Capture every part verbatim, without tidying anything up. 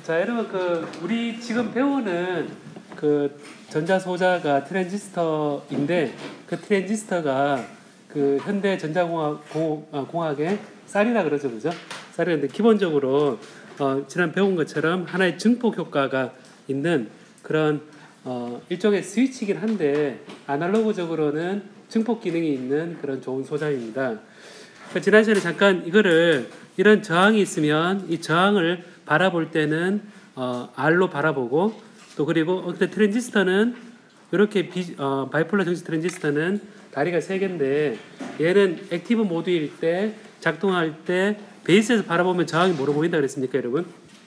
자, 여러분 그 우리 지금 배우는 그 전자 소자가 트랜지스터인데 그 트랜지스터가 그 현대 전자공학 공, 어, 공학의 쌀이라 그러죠, 그죠? 쌀인데 기본적으로 어, 지난 배운 것처럼 하나의 증폭 효과가 있는 그런 어, 일종의 스위치이긴 한데 아날로그적으로는 증폭 기능이 있는 그런 좋은 소자입니다. 그 지난 시간에 잠깐 이거를 이런 저항이 있으면 이 저항을 바라볼 때는 어, R로 바라보고 또 그리고 어, 트랜지스터는 이렇게 비, 어, 바이폴러 정식 트랜지스터는 다리가 세 개인데 얘는 액티브 모드일 때 작동할 때 베이스에서 바라보면 저항이 뭐로 보인다 그랬습니까, 여러분?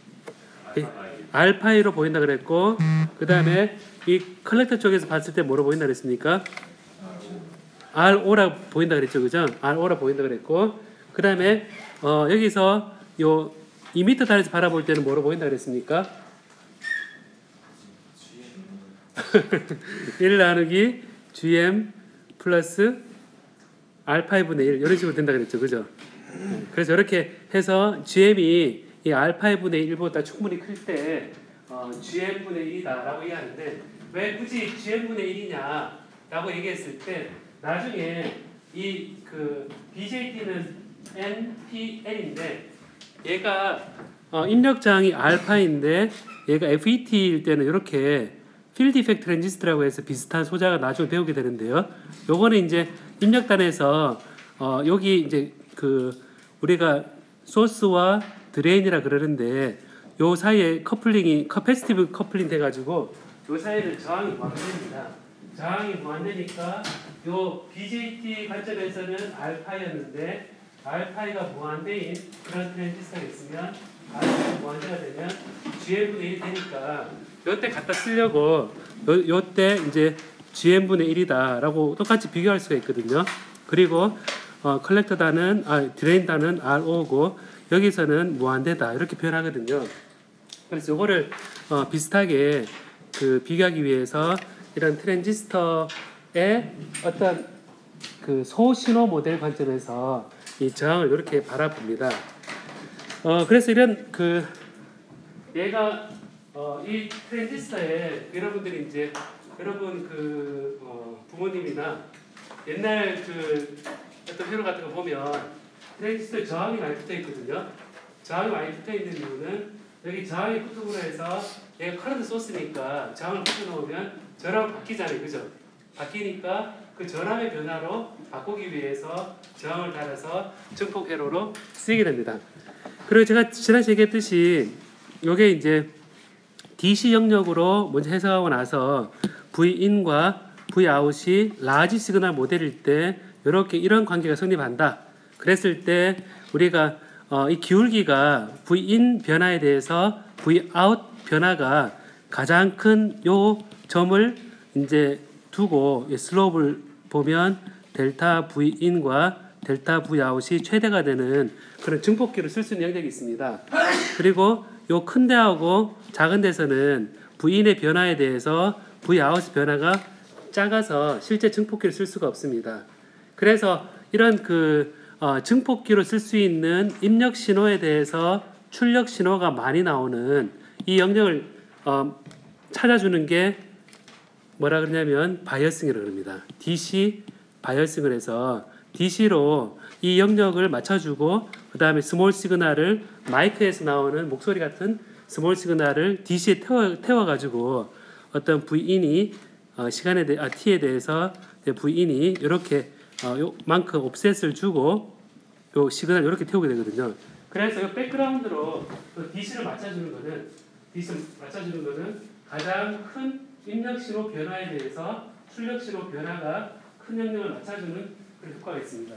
알파이로 보인다 그랬고 그 다음에 이 컬렉터 쪽에서 봤을 때 뭐로 보인다 그랬습니까? 알오라 보인다 그랬죠, 그죠? 알오라 보인다 그랬고 그 다음에 어, 여기서 요 이 미터 단에서 바라볼 때는 뭐로 보인다 그랬습니까? 일 나누기 지엠 플러스 알파이분의 일 이런 식으로 된다 그랬죠, 그죠? 그래서 이렇게 해서 지엠이 이 알파이분의 일보다 충분히 클 때 어, 지엠분의 일이다 라고 이해하는데 왜 굳이 지엠분의 일이냐 라고 얘기했을 때 나중에 이 그 비제이티는 엔피엘인데 얘가 어, 입력장이 알파인데 얘가 에프이티일 때는 이렇게 필드 이펙트 트랜지스터라고 해서 비슷한 소자가 나중에 배우게 되는데요. 요거는 이제 입력단에서 어, 여기 이제 그 우리가 소스와 드레인이라 그러는데 요 사이에 커플링이 커패시티브 커플링 돼가지고 요 사이를 저항이 무한대입니다. 저항이 무한대니까 요 비제이티 관점에서는 알파였는데 알파이가 무한대인 그런 트랜지스터가 있으면 알파가 무한대가 되면 지엠분의 일이 되니까 요때 갖다 쓰려고 요, 요때 이제 지엠분의 일이다라고 똑같이 비교할 수가 있거든요. 그리고 어, 컬렉터단은 아 드레인단은 알오고 여기서는 무한대다 이렇게 표현하거든요. 그래서 요거를 어, 비슷하게 그 비교하기 위해서 이런 트랜지스터의 어떤 그 소신호 모델 관점에서 이 저항을 이렇게 바라봅니다. 어, 그래서 이런 그 얘가 어, 이 트랜지스터에 여러분들이 이제 여러분 그 어, 부모님이나 옛날 그 어떤 회로 같은 거 보면 트랜지스터 저항이 많이 붙어 있거든요. 저항이 많이 붙어 있는 이유는 여기 저항이 붙음으로 해서 얘가 커런트 소스니까 저항을 붙여 놓으면 전압이 바뀌잖아요, 그죠? 바뀌니까 그 전압의 변화로 바꾸기 위해서 저항을 달아서 증폭 회로로 쓰이게 됩니다. 그리고 제가 지난주에 얘기했듯이 이게 이제 디씨 영역으로 먼저 해석하고 나서 V인과 Vout이 라지 시그널 모델일 때 이렇게 이런 관계가 성립한다. 그랬을 때 우리가 어, 이 기울기가 V인 변화에 대해서 Vout 변화가 가장 큰 요 점을 이제 두고 슬로프를 보면 델타 V인과 델타 Vout이 최대가 되는 그런 증폭기를 쓸 수 있는 영역이 있습니다. 그리고 요 큰 데하고 작은 데서는 V인의 변화에 대해서 Vout 변화가 작아서 실제 증폭기를 쓸 수가 없습니다. 그래서 이런 그 어, 증폭기로 쓸 수 있는 입력 신호에 대해서 출력 신호가 많이 나오는 이 영역을 어, 찾아주는 게 뭐라 그러냐면 바이어싱이라고 합니다. 디씨 바이어싱을 해서 디씨로 이 영역을 맞춰주고 그 다음에 스몰 시그널을 마이크에서 나오는 목소리 같은 스몰 시그널을 디씨에 태워, 태워가지고 어떤 V인이 어, 시간에 대, 아, T에 대해서 V인이 이렇게 어, 요만큼 옵셋을 주고 요 시그널 이렇게 태우게 되거든요. 그래서 요 백그라운드로 디씨를 맞춰주는 거는 디씨를 맞춰주는 거는 가장 큰 입력 신호 변화에 대해서 출력 신호 변화가 큰 영역을 맞춰주는 그런 효과가 있습니다.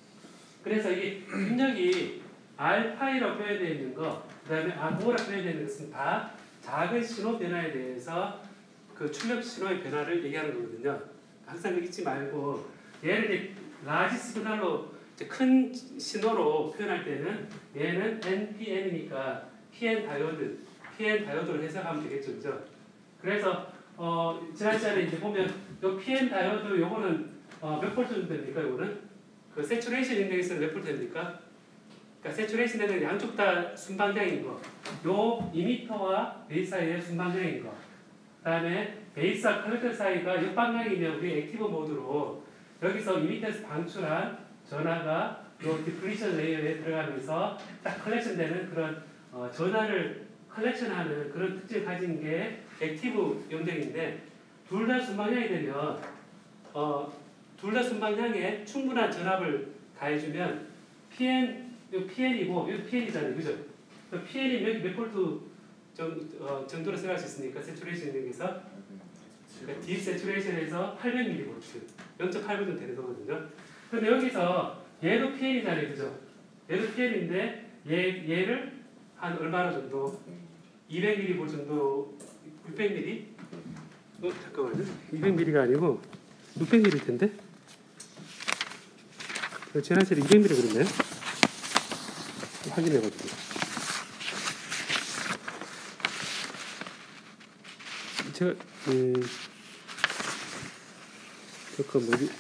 그래서 이 입력이 알파이라고 표현되어 있는 거, 그 다음에 알오라고 표현되어 있는 것은 다 작은 신호 변화에 대해서 그 출력 신호의 변화를 얘기하는 거거든요. 항상 잊지 말고 얘를 이제 라지 시그널로 큰 신호로 표현할 때는 얘는 엔피엔이니까 피엔 다이오드, 피엔 다이오드로 해석하면 되겠죠, 그죠? 그래서 어, 지난 시간에 이제 보면 요 피엔 다이오드 요거는 어, 몇 볼트 정도 됩니까? 요거는 그 세츄레이션 인덱스는 몇 볼트 됩니까? 그러니까 세츄레이션 되는 양쪽 다 순방향인 거. 요 이미터와 베이스 사이의 순방향인 거. 그다음에 베이스와 컬렉터 사이가 역방향이면 우리 액티브 모드로 여기서 이미터에서 방출한 전하가 요 디플리션 레이어에 들어가면서 딱 컬렉션되는 그런 어, 전하를 컬렉션하는 그런 특징을 가진 게 액티브 영역인데 둘 다 순방향이 되면 어, 둘 다 순방향에 충분한 전압을 가해주면 피엔 요 피엔이고 요 피엔이잖아요, 그죠? 피엔이 몇, 몇 볼트 정, 어, 정도로 생각할 수 있으니까 세츄레이션 영역에서 그러니까 딥 세츄레이션에서 팔백 밀리볼트, 영 점 팔 볼트 되는 거거든요. 근데 여기서 얘도 피엔이잖아요, 그죠? 얘도 피엔인데 얘 얘를 한 얼마나 정도? 이백 밀리볼트 정도, 육백 밀리? 어 잠깐만요. 이백 밀리가 아니고 육백 밀리일 텐데. 지난주에 이백 밀리 그랬나요? 확인해가지고. 제가 음, 잠깐 뭐지?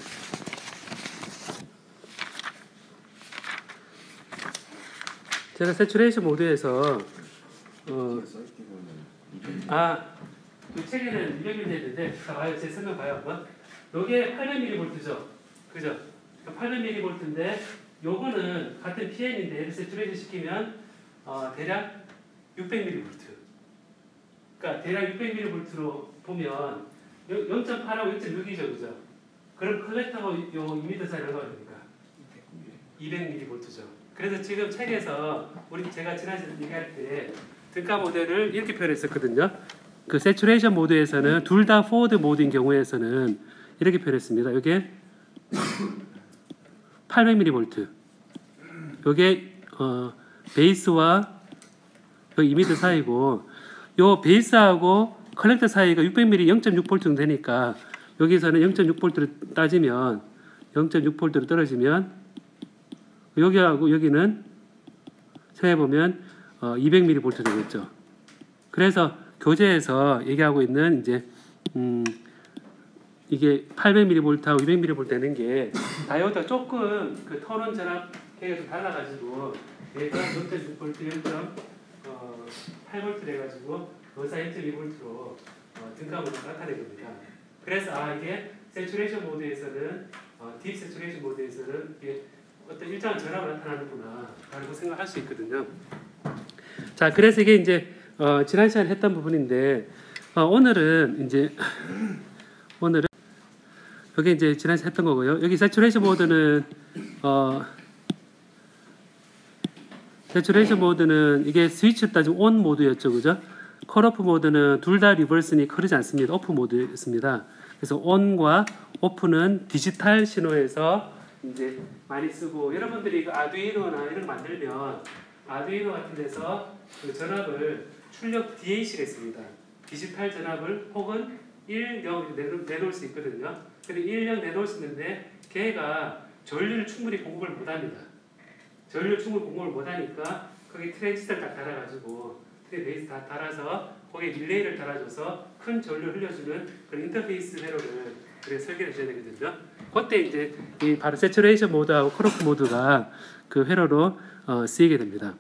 제가 세츄레이션 모드에서 어, 아, 이 책에는 이백 밀리 했는데 자 봐요, 제 설명 봐요 한번. 요게 팔백 밀리볼트죠, 그죠? 팔백 밀리볼트인데 요거는 같은 피엔인데 얘를 세츄레이션 시키면 어, 대략 육백 밀리볼트. 그러니까 대략 육백 밀리볼트로 보면 영 점 팔하고 영 점 육이죠, 그죠? 그럼 컬렉터하고 요 이미터 사이 얼마가 됩니까? 이백 밀리볼트죠. 그래서 지금 책에서 우리 제가 지난주에 얘기할 때 등가 모델을 이렇게 표현했었거든요. 그 세츄레이션 모드에서는 둘 다 포워드 모드인 경우에서는 이렇게 표현했습니다. 이게 팔백 밀리볼트. 이게 어, 베이스와 이미터 사이고, 요 베이스하고 컬렉터 사이가 육백 밀리미터 영 점 육 볼트 정도 되니까 여기서는 영 점 육 볼트를 따지면 영 점 육 볼트로 떨어지면 여기하고 여기는 생각해보면 어, 이백 밀리볼트 되겠죠. 그래서 교재에서 얘기하고 있는 이제 음, 이게 팔백 밀리볼트하고 이백 밀리볼트 되는 게 다이오드가 조금 그 토론 전압 계가 좀 달라가지고 얘가 영 점 육 볼트, 영 점 팔 볼트 돼가지고 거사 영 점 이 볼트로 어, 등가모를 나타낸 겁니다. 그래서 아 이게 세츄레이션 모드에서는 어, 딥 세츄레이션 모드에서는 이게 어떤 일정한 전압을 나타나는구나 라고 생각할 수 있거든요. 자, 그래서 이게 이제 어, 지난 시간에 했던 부분인데 어, 오늘은 이제 오늘은 여기 이제 지난 시간에 했던 거고요. 여기 세츄레이션 모드는 어, 세츄레이션 모드는 이게 스위치를 따지면 온 모드였죠, 그죠? 컬오프 모드는 둘 다 리버스니 흐르지 않습니다. 오프 모드였습니다. 그래서 온과 오프는 디지털 신호에서 이제 많이 쓰고, 여러분들이 그 아두이노나 이런 거 만들면 아두이노 같은 데서 그 전압을 출력 디에이씨를 했습니다. 디지털 전압을 혹은 일, 영 내놓을 수 있거든요. 근데 일, 영 내놓을 수 있는데 걔가 전류를 충분히 공급을 못합니다. 전류 충분히 공급을 못하니까 거기 트랜지스터를 딱 달아가지고 트랜 베이스 다 달아서 거기에 릴레이를 달아줘서 큰 전류를 흘려주는 그런 인터페이스 회로를 그래 설계를 해줘야 되거든요. 그때 이제 이 바로 세츄레이션 모드하고 컬오프 모드가 그 회로로 어, 쓰이게 됩니다.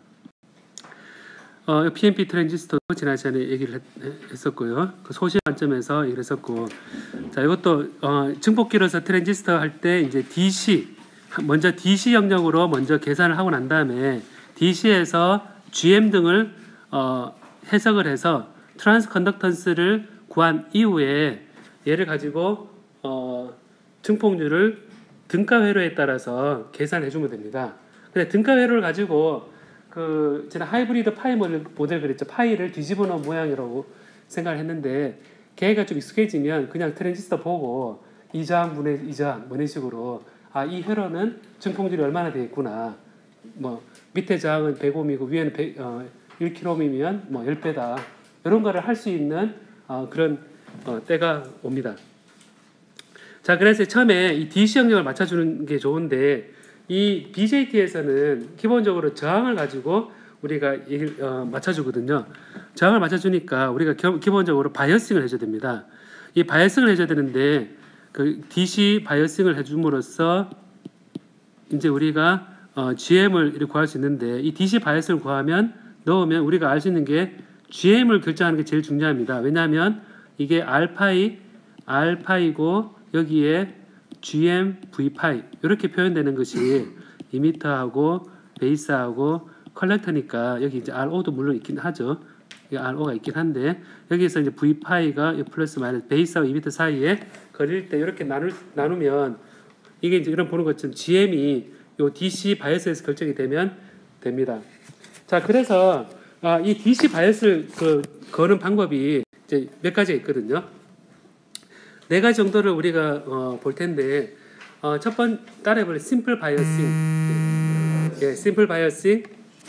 어, 피엔피 트랜지스터도 지난 시간에 얘기를 했, 했었고요. 그 소실 관점에서 얘기를 했었고, 자 이것도 어, 증폭기로서 트랜지스터 할 때 이제 디씨 먼저 디씨 영역으로 먼저 계산을 하고 난 다음에 디씨에서 지엠 등을 어, 해석을 해서 트랜스 컨덕턴스를 구한 이후에 얘를 가지고 어, 증폭률을 등가 회로에 따라서 계산해 주면 됩니다. 근데 등가 회로를 가지고 그 제가 하이브리드 파이 모델 그랬죠. 파이를 뒤집어 놓은 모양이라고 생각을 했는데 걔가 좀 익숙해지면 그냥 트랜지스터 보고 이 저항 분의 이 저항 뭐 이런 식으로 아, 이 회로는 증폭률이 얼마나 되겠구나. 뭐 밑에 저항은 백 옴이고 위에는 백, 어, 일 킬로옴이면 뭐 십 배다. 이런 거를 할 수 있는 어, 그런 어, 때가 옵니다. 자, 그래서 처음에 이 디씨 영역을 맞춰주는 게 좋은데 이 비제이티에서는 기본적으로 저항을 가지고 우리가 어, 맞춰주거든요. 저항을 맞춰주니까 우리가 겨, 기본적으로 바이어싱을 해줘야 됩니다. 이 바이어싱을 해줘야 되는데 그 디씨 바이어싱을 해줌으로써 이제 우리가 어, 지엠을 이렇게 구할 수 있는데 이 디씨 바이어스를 구하면 넣으면 우리가 알 수 있는 게 지엠을 결정하는 게 제일 중요합니다. 왜냐하면 이게 R파이 R파이고 여기에 지엠 V파이 이렇게 표현되는 것이 이미터하고 베이스하고 컬렉터니까 여기 이제 알오도 물론 있긴 하죠. 알오가 있긴 한데 여기서 이제 V파이가 플러스 마이너스 베이스하고 이미터 사이에 거릴 때 이렇게 나눌, 나누면 이게 이제 이런 보는 것처럼 지엠이 요 디씨 바이어스에서 결정이 되면 됩니다. 자, 그래서 아, 이 디씨 바이어스를 그 거는 방법이 이제 몇 가지가 있거든요. 네 가지 정도를 우리가 어, 볼 텐데 어, 첫 번 따라해볼래 심플 바이어싱. 예, 심플 바이어싱.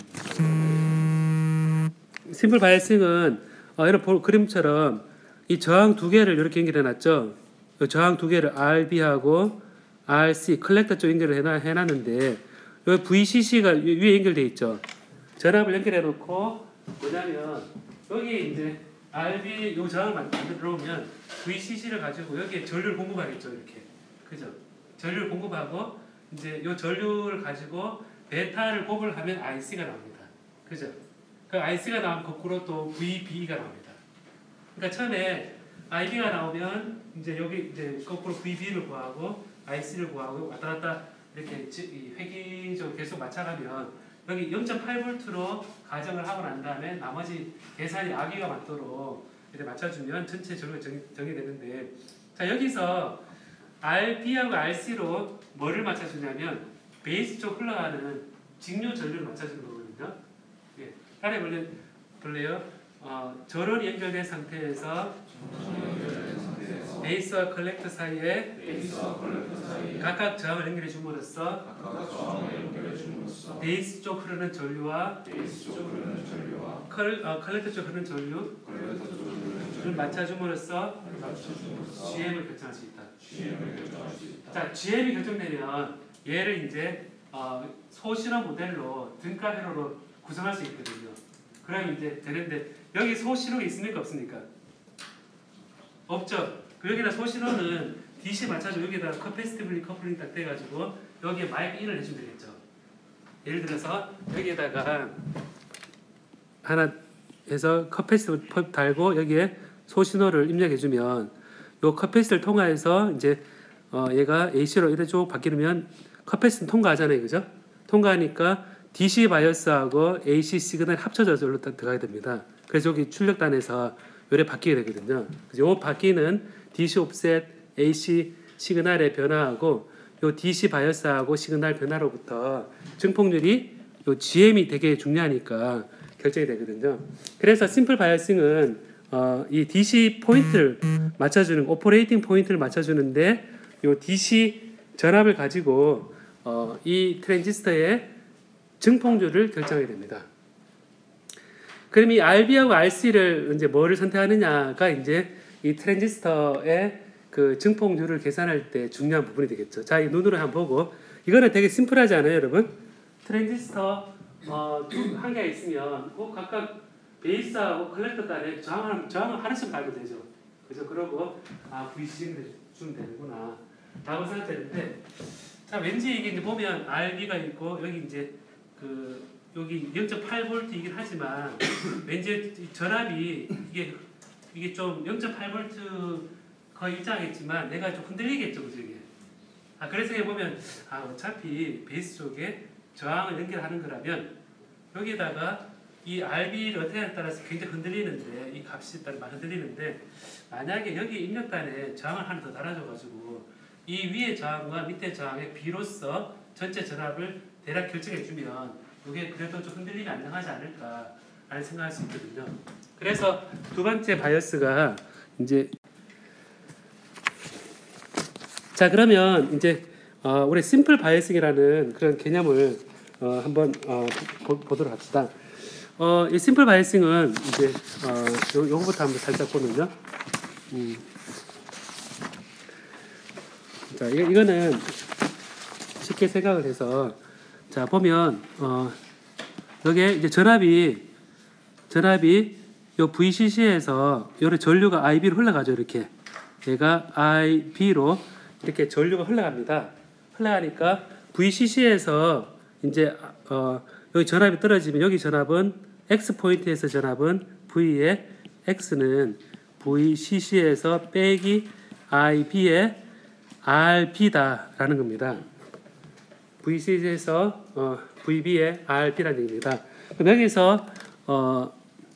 심플 바이어싱은 어, 이런 보, 그림처럼 이 저항 두 개를 이렇게 연결해 놨죠. 이 저항 두 개를 알비하고 알씨 컬렉터 쪽 연결을 해놔, 해놨는데 여기 브이씨씨가 위에 연결돼 있죠. 전압을 연결해 놓고 뭐냐면 여기 이제 알비 요 저항을 만들어 놓으면 브이씨씨를 가지고 여기에 전류를 공급하겠죠. 이렇게 그죠? 전류를 공급하고 이제 요 전류를 가지고 베타를 곱을 하면 아이씨가 나옵니다. 그죠? 그 아이씨가 나오면 거꾸로 또 브이비가 나옵니다. 그러니까 처음에 아이비가 나오면 이제 여기 이제 거꾸로 브이비를 구하고 아이씨를 구하고 왔다 갔다 이렇게 획일적으로 계속 맞춰가면 여기 영 점 팔 볼트로 가정을 하고 난 다음에 나머지 계산이 아기가 맞도록 이렇게 맞춰주면 전체 전류가 정의, 정의되는데 자 여기서 알비하고 알씨로 뭐를 맞춰주냐면 베이스 쪽 흘러가는 직류 전류를 맞춰주는 거거든요. 예, 따라해 볼래, 볼래요? 어, 전원이 연결된 상태에서 베이스와 컬렉터 사이에 각각 저항을 연결해 줌으로써 베이스 쪽 흐르는 전류와 컬, 어, 컬렉터 쪽 흐르는 전류를 맞춰줌으로써 지엠을 결정할 수 있다. 자, 지엠이 결정되면 얘를 이제 어, 소신호 모델로 등가 회로로 구성할 수 있거든요. 그러면 이제 되는데 여기 소신호가 있습니까 없습니까? 없죠. 그 여기다 소신호는 디씨 맞춰줘 여기다 커패시티블리 커플링 딱 돼가지고 여기에 마이크 인을 해주면 되겠죠. 예를 들어서 여기에다가 하나 해서 커패시티블 펍 달고 여기에 소신호를 입력해주면 요 커패시티를 통과해서 이제 어 얘가 에이씨로 이래 쭉 바뀌면 커패시티 통과하잖아요, 그죠? 통과하니까 디씨 바이어스하고 에이씨 시그널 합쳐져서 여기로 들어가게 됩니다. 그래서 여기 출력단에서 요래 바뀌게 되거든요. 그래서 요 바뀌는 디씨 옵셋 에이씨 시그널의 변화하고 요 디씨 바이어스하고 시그널 변화로부터 증폭률이 요 지엠이 되게 중요하니까 결정이 되거든요. 그래서 심플 바이어싱은 어, 이 디씨 포인트를 맞춰주는 오퍼레이팅 포인트를 맞춰주는데 요 디씨 전압을 가지고 어, 이 트랜지스터의 증폭률을 결정하게 됩니다. 그럼 이 알비하고 알씨를 이제 뭐를 선택하느냐가 이제 이 트랜지스터의 그 증폭률을 계산할 때 중요한 부분이 되겠죠. 자, 이 눈으로 한번 보고 이거는 되게 심플하지 않아요, 여러분? 트랜지스터 어, 한 개가 있으면 그 각각 베이스하고 컬렉터 단에 저항을 저항을 하나씩 달면 되죠. 그죠? 그러고 아 브이씨 주면 되는구나 라고 생각되는데 자 왠지 이게 이제 보면 알비가 있고 여기 이제 그 여기 영 점 팔 볼트이긴 하지만 왠지 전압이 이게 이게 좀 영 점 팔 볼트 거의 일정하겠지만 내가 좀 흔들리겠죠, 그죠? 이게. 아 그래서 이게 보면 아 어차피 베이스 쪽에 저항을 연결하는 거라면 여기다가 이 알비를 어떻게 하냐에 따라서 굉장히 흔들리는데 이 값이 따라 많이 흔들리는데 만약에 여기 입력단에 저항을 하나 더 달아줘가지고 이 위의 저항과 밑의 저항의 비로서 전체 전압을 대략 결정해주면 이게 그래도 좀 흔들림이 안정하지 않을까라는 생각할 수 있거든요. 그래서 두 번째 바이어스가 이제 자 그러면 이제 어, 우리 심플 바이어싱이라는 그런 개념을 어, 한번 어, 보, 보도록 합시다. 어, 이 심플 바이어싱은 이제 어, 요, 요거부터 한번 살짝 보면요. 음. 자, 이, 이거는 쉽게 생각을 해서 자 보면 어, 여기에 이제 전압이 전압이 요 브이씨씨에서 요래 전류가 아이비로 흘러가죠. 이렇게 얘가 아이비로 이렇게 전류가 흘러갑니다. 흘러가니까 브이씨씨에서 이제 어, 여기 전압이 떨어지면 여기 전압은 x 포인트에서 전압은 V의 x는 브이씨씨에서 빼기 아이비의 알비다라는 겁니다. 브이씨씨에서 어, 브이비의 알비라는 얘기입니다. 그럼 여기서 어,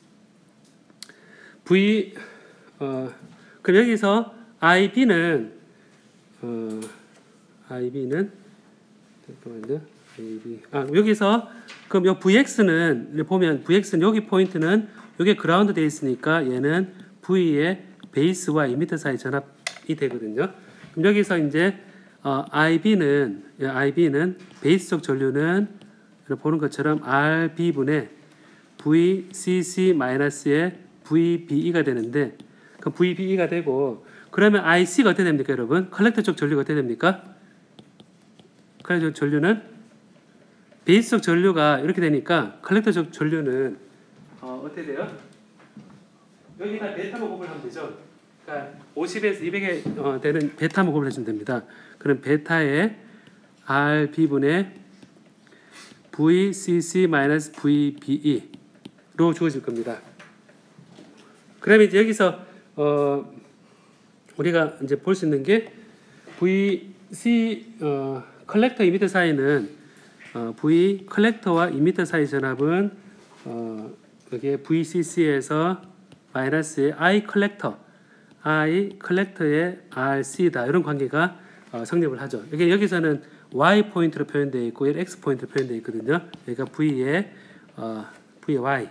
V 어, 그럼 여기서 아이비는 어, 아이비는 잠깐만요. 아이비 아 여기서 그럼 요 브이엑스는 보면 브이엑스는 여기 포인트는 여기 그라운드 돼 있으니까 얘는 V의 베이스와 이미터 사이 전압이 되거든요. 그럼 여기서 이제 어, 아이비는 아이비는 베이스 쪽 전류는 보는 것처럼 알비분의 브이씨씨-의 브이비이가 되는데 그 브이비이가 되고 그러면 아이씨가 어떻게 됩니까, 여러분? 컬렉터 쪽 전류가 어떻게 됩니까? 컬렉터 쪽 전류는 베이스 쪽 전류가 이렇게 되니까 컬렉터 쪽 전류는 어, 어떻게 돼요? 여기다 베타 모급을 하면 되죠. 그러니까 오십에서 이백에 어, 되는 베타 모급을 해주면 됩니다. 그럼 베타의 알비분의 브이씨씨-브이비이로 주어질 겁니다. 그러면 이제 여기서 어, 우리가 이제 볼 수 있는 게 브이씨 어, 컬렉터 이미터 사이는 어, V 컬렉터와 이미터 사이 전압은 어, 여기에 브이씨씨에서 마이너스의 I 컬렉터, I 컬렉터의 알씨다 이런 관계가 어, 성립을 하죠. 여기 여기서는 Y 포인트로 표현되어 있고 얘는 X 포인트로 표현되어 있거든요. 여기가 V의 어, V의 Y,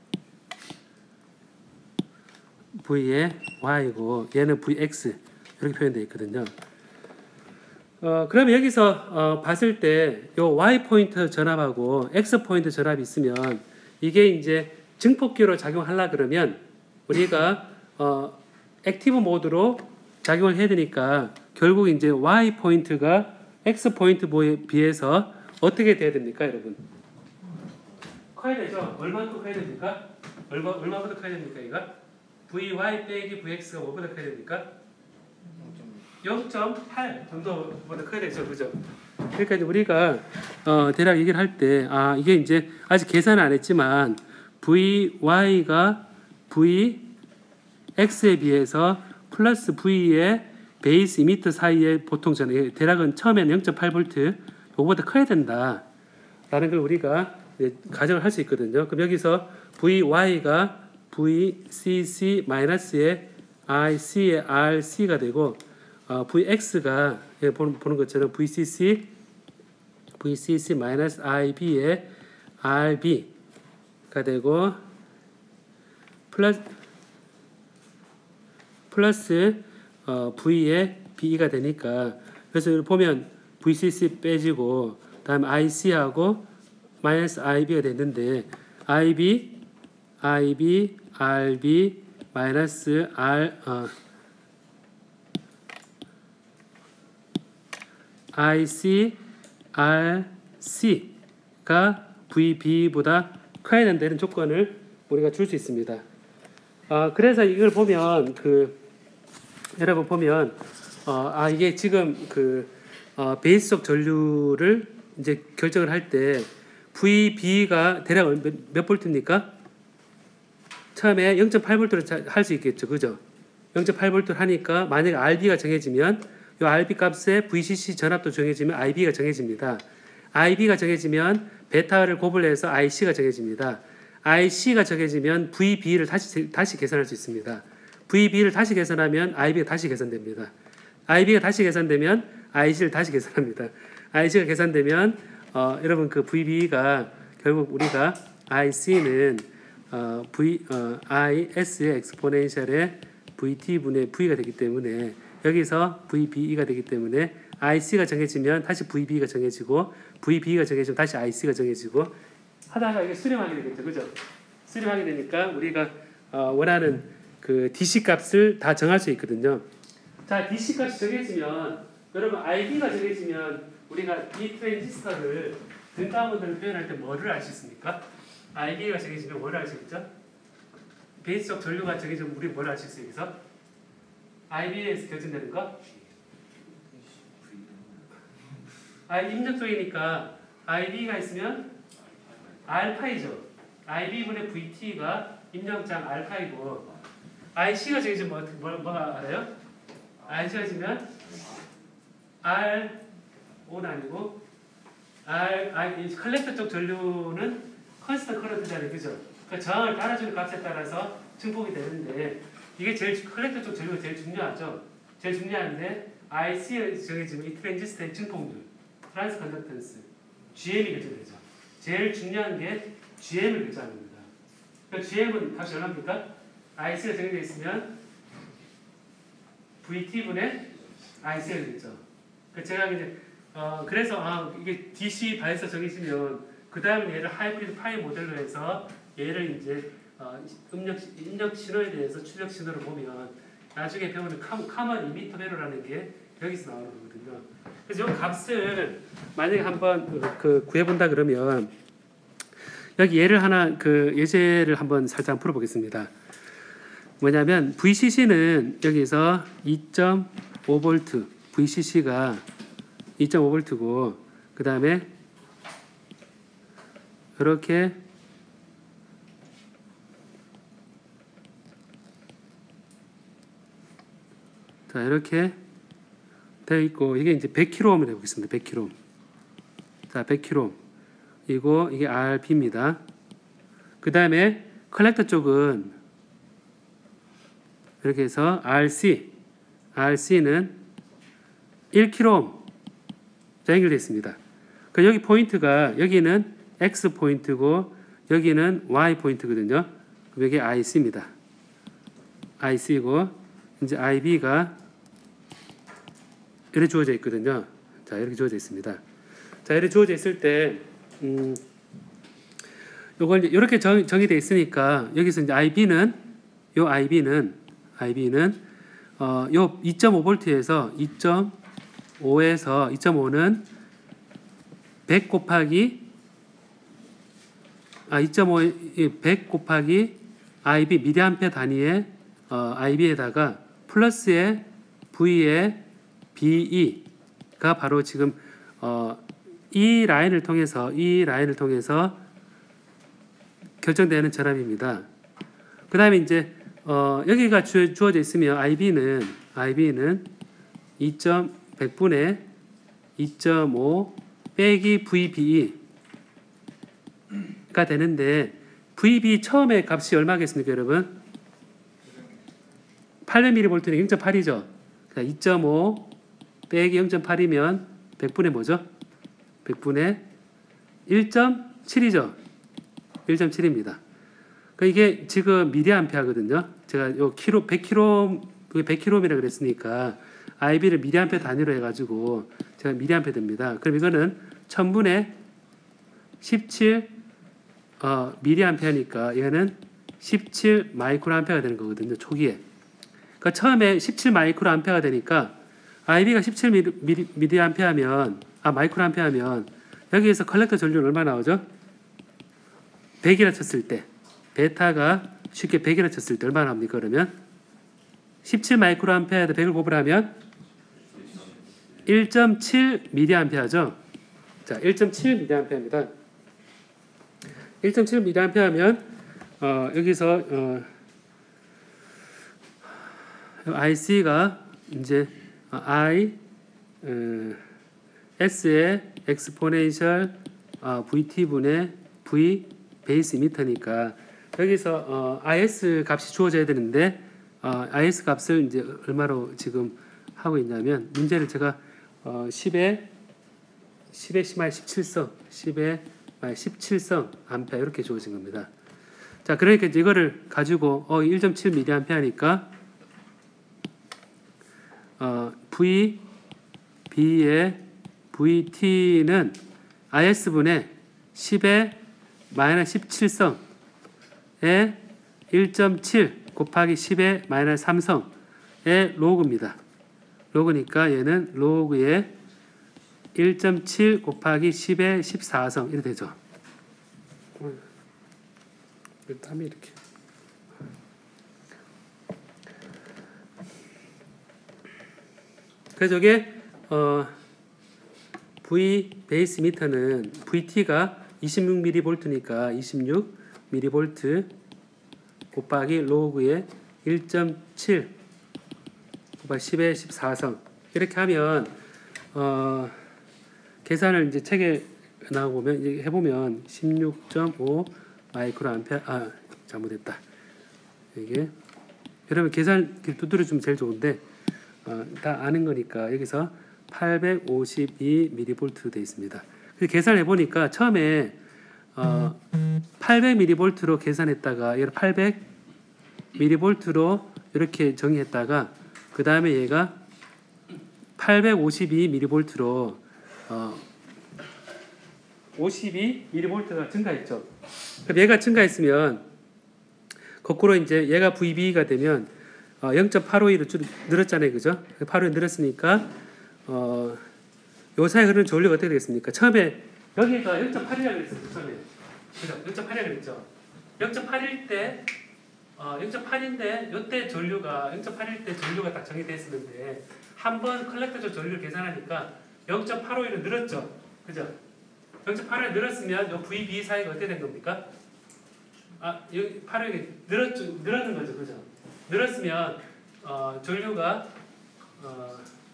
V의 Y고 얘는 브이엑스 이렇게 표현되어 있거든요. 어, 그러면 여기서 어, 봤을 때 요 Y 포인트 전압하고 X 포인트 전압이 있으면 이게 이제 증폭기로 작용하려 그러면 우리가 어, 액티브 모드로 작용을 해야 되니까 결국 이제 Y 포인트가 X 포인트에 비해서 어떻게 돼야 됩니까, 여러분? 커야 되죠? 얼마만큼 커야 됩니까? 얼마, 얼마보다 커야 됩니까, 이거? 브이와이 빼기 브이엑스가 뭐보다 커야 됩니까? 영 점 팔 정도보다 커야 되죠, 그죠? 그러니까 이제 우리가 어, 대략 얘기를 할 때, 아 이게 이제 아직 계산을 안 했지만 브이와이가 브이엑스에 비해서 플러스 V의 베이스 이미터 사이의 보통 전압, 대략은 처음에는 영 점 팔 볼트 요거보다 커야 된다라는 걸 우리가 가정을 할 수 있거든요. 그럼 여기서 브이와이가 브이씨씨 마이너스의 아이씨의 알씨가 되고 어, 브이엑스가 예, 보는, 보는 것처럼 브이씨씨 브이씨씨 마이너스 아이비의 알비가 되고 플러스 플러스 어, V의 비이가 되니까 그래서 보면 브이씨씨 빼지고 다음에 아이씨하고 마이너스 아이비가 됐는데 아이비 아이비 알비 마이너스 R 어, 아이씨 알씨가 브이비보다 커야 된다는 조건을 우리가 줄 수 있습니다. 어, 그래서 이걸 보면 그 여러분 보면 어, 아 이게 지금 그 어, 베이스적 전류를 이제 결정을 할 때 브이비가 대략 몇, 몇 볼트입니까? 처음에 영 점 팔 볼트로 할 수 있겠죠, 그죠? 영 점 팔 볼트를 하니까 만약에 알비가 정해지면 이 알비 값에 브이씨씨 전압도 정해지면 아이비가 정해집니다. 아이비가 정해지면 베타를 곱을해서 아이씨가 정해집니다. 아이씨가 정해지면 브이비를 다시 다시 계산할 수 있습니다. 브이비를 다시 계산하면 아이비가 다시 계산됩니다. 아이비가 다시 계산되면 아이씨를 다시 계산합니다. 아이씨가 계산되면 어, 여러분 그 브이비가 결국 우리가 아이씨는 어, V 어, 아이에스의 엑스포넨셜의 브이티분의 V가 되기 때문에 여기서 브이비이가 되기 때문에 아이씨가 정해지면 다시 브이비가 정해지고 브이비가 정해지면 다시 아이씨가 정해지고 하다가 이게 수렴하게 되겠죠, 그죠? 수렴하게 되니까 우리가 어, 원하는 그 디씨 값을 다 정할 수 있거든요. 자, 디씨 값이 정해지면 여러분 아이비가 정해지면 우리가 이 트랜지스터를 등가운데를 표현할 때 뭐를 알 수 있습니까? 아이비가 정해지면 뭐를 알 수 있죠? 베이스적 전류가 정해지면 우리 뭘 알 수 있어요? 여기서 아이비에서 결정되는 거? 아, 입력적이니까 아이비가 있으면 알파이죠. 아이비분의 브이티가 임명장 알파이고 아이씨가 지금 뭐, 뭐, 뭐가 알아요? 아이씨가 지면 알 오는 아니고 R, I, 컬렉터 쪽 전류는 컨스턴트 커런트잖아요. 그죠? 그러니까 저항을 따라주는 값에 따라서 증폭이 되는데 이게 제일 컬렉터 쪽 전류가 제일 중요하죠. 제일 중요한데 아이씨 저기 지금 이 트랜지스터의 증폭률, 트랜스 컨덕턴스, 지엠이 결정되죠. 제일 중요한 게 지엠을 결정하는 겁니다. 그러니까 지엠은 값이 얼마입니까? 아이씨가 정해져 있으면 브이티분의 아이씨가 되겠죠. 그러니까 제가 이제 어 그래서 아 이게 디씨 바이서 정해지면 그 다음에 얘를 하이브리드 파이 모델로 해서 얘를 이제 어 음력 입력 신호에 대해서 출력 신호를 보면 나중에 배우는 카먼 이미터 배로라는 게 여기서 나오는 거거든요. 그래서 이 값을 만약에 한번 그 구해본다 그러면 여기 예를 하나 그 예제를 한번 살짝 풀어보겠습니다. 뭐냐면 브이씨씨는 여기서 이 점 오 볼트 브이씨씨가 이 점 오 볼트고 그 다음에 이렇게 자 이렇게 되어 있고 이게 이제 백 킬로옴을 해보겠습니다. 백 킬로옴. 자 백 킬로옴 이거 이게 알피입니다. 그 다음에 컬렉터 쪽은 이렇게 해서 알씨 알씨는 일 킬로옴 자 연결되어 있습니다. 그 여기 포인트가 여기는 X 포인트고 여기는 Y 포인트거든요. 그럼 여기 아이씨입니다. 아이씨고 이제 아이비가 이렇게 주어져 있거든요. 자 이렇게 주어져 있습니다. 자 이렇게 주어져 있을 때 음, 요걸 이렇게 정, 정의되어 있으니까 여기서 이제 아이비는 요 아이비는 아이비는 어, 요 이 점 오 볼트에서 이 점 오에서 이 점 오는 백 곱하기 아 이 점 오 백 곱하기 아이비 미리암페 단위의 어, 아이비에다가 플러스의 V의 비이가 바로 지금 어, 이 라인을 통해서 이 라인을 통해서 결정되는 전압입니다. 그 다음에 이제 어, 여기가 주, 주어져 있으면 아이비는 아이비는 이 점 백분의 이 점 오 빼기 브이비이가 되는데 브이비 처음에 값이 얼마겠습니까, 여러분? 팔백 밀리볼트는 영 점 팔이죠. 그러니까 이 점 오 빼기 영 점 팔이면 백분의 뭐죠? 백분의 일 점 칠이죠. 일 점 칠입니다. 그러니까 이게 지금 미리암페어거든요. 제가 요 킬로 백 킬로 백 킬로옴이라 그랬으니까 아이비를 미리암페어 단위로 해가지고 제가 미리암페어 됩니다. 그럼 이거는 천분의 십칠 어, 미리암페어니까 얘는 십칠 마이크로암페어가 되는 거거든요. 초기에. 그러니까 처음에 십칠 마이크로암페어가 되니까 아이비가 십칠 미리, 미리, 미리암페어면 아 마이크로암페어면 여기에서 컬렉터 전류는 얼마 나오죠? 백이라 쳤을 때 베타가 쉽게 백이라 쳤을 때 얼마나 나옵니까? 그러면 십칠 마이크로암페어에다 백을 곱하면 일 점 칠 미리암페어죠. 자, 일 점 칠 미리암페어입니다. 일 점 칠 미리암페어면 어, 여기서 어, 아이씨가 이제 I 어, S의 엑스포넨셜 어, 브이티분의 V 베이스 이미터니까 여기서 어, 아이에스 값이 주어져야 되는데 어, 아이에스 값을 이제 얼마로 지금 하고 있냐면 문제를 제가 어, 십에 십에 십마이 십칠성 십에 십칠성 암페어 이렇게 주어진 겁니다. 자, 그러니까 이제 이거를 가지고 어, 일 점 칠 미리암페어니까 어, V B의 브이티는 아이에스분의 십에 마이너스 십칠성에 일 점 칠 곱하기 십에 마이너스 삼성의 로그입니다. 로그니까 얘는 로그의 일 점 칠 곱하기 십에 십사성 이렇게 되죠. 땀이 이렇게. 그래서 이게 어, V 베이스 미터는 브이티가 이십육 밀리볼트니까 이십육 밀리볼트 곱하기 로그의 일 점 칠 곱하기 십의 십사성 이렇게 하면 어, 계산을 이제 책에 나오면 이제 해보면 십육 점 오 마이크로 암페어 아 잘못했다 이게 여러분 계산 두드려 주면 제일 좋은데 어, 다 아는 거니까 여기서 팔백오십이 밀리볼트 돼 있습니다. 그래서 계산해 보니까 처음에 어, 팔백 밀리볼트로 계산했다가 이걸 팔백 밀리볼트로 이렇게 정의했다가 그 다음에 얘가 팔백오십이 밀리볼트로 어, 오십이 밀리볼트가 증가했죠. 그럼 얘가 증가했으면 거꾸로 이제 얘가 브이비가 되면 어, 영 점 팔오이로 쭉 늘었잖아요, 그죠? 팔오이 늘었으니까 어, 요 사이 흐르는 전류가 어떻게 되겠습니까? 처음에 여기가 영 점 팔이라고 그랬었죠, 처음에. 그죠? 영 점 팔이라고 그랬죠. 영 점 팔일 때 어, 영 점 팔인데 요때 전류가 영 점 팔일 때 전류가 딱 정의됐었는데 한 번 컬렉터적 전류를 계산하니까 영 점 팔오이로 늘었죠. 그죠? 영 점 팔오이 늘었으면 요 브이비 사이가 어떻게 된 겁니까? 아, 여기 팔오이 늘었죠. 늘었는 거죠. 그죠? 늘었으면 어, 전류가 어,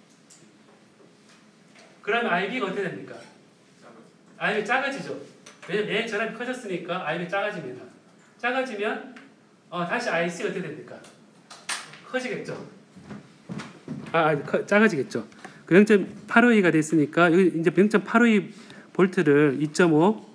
그러면 아이비가 어떻게 됩니까? 아이비 작아지죠. 왜냐면 얘 전압이 커졌으니까 아이비 작아집니다. 작아지면 어, 다시 아이씨가 어떻게 됩니까? 커지겠죠. 아, 아 커, 작아지겠죠. 그 영 점 팔오이가 됐으니까 여기 이제 영 점 팔오이 볼트를 이 점 오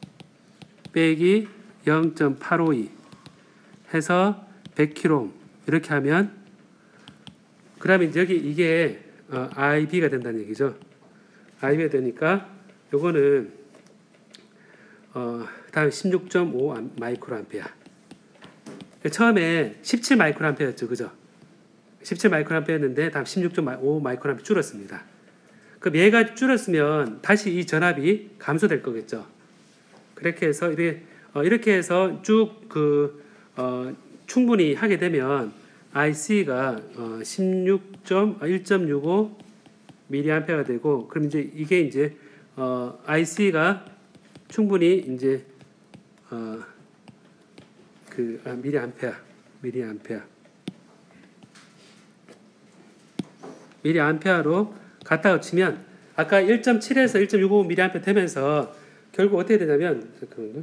빼기 영 점 팔오이 해서 백 킬로옴 이렇게 하면 그러면 이제 여기 이게 어, 아이비가 된다는 얘기죠. 아이비가 되니까 요거는 어, 다음 십육 점 오 마이크로 암페어. 처음에 십칠 마이크로 암페어였죠. 그죠? 십칠 마이크로 암페어였는데 다음 십육 점 오 마이크로 암페어 줄었습니다. 그럼 얘가 줄었으면 다시 이 전압이 감소될 거겠죠. 그렇게 해서 이렇게, 어, 이렇게 해서 쭉 그 어, 충분히 하게 되면 아이씨가 어, 십육 점 일 점 육오 밀리암페어가 되고 그럼 이제 이게 이제 어, 아이씨가 충분히 이제 어, 그 아, 밀리암페어 밀리암페어 밀리암페어로 갖다 치면 아까 일 점 칠에서 일 점 육오 밀리암페어 되면서 결국 어떻게 되냐면 잠깐만요.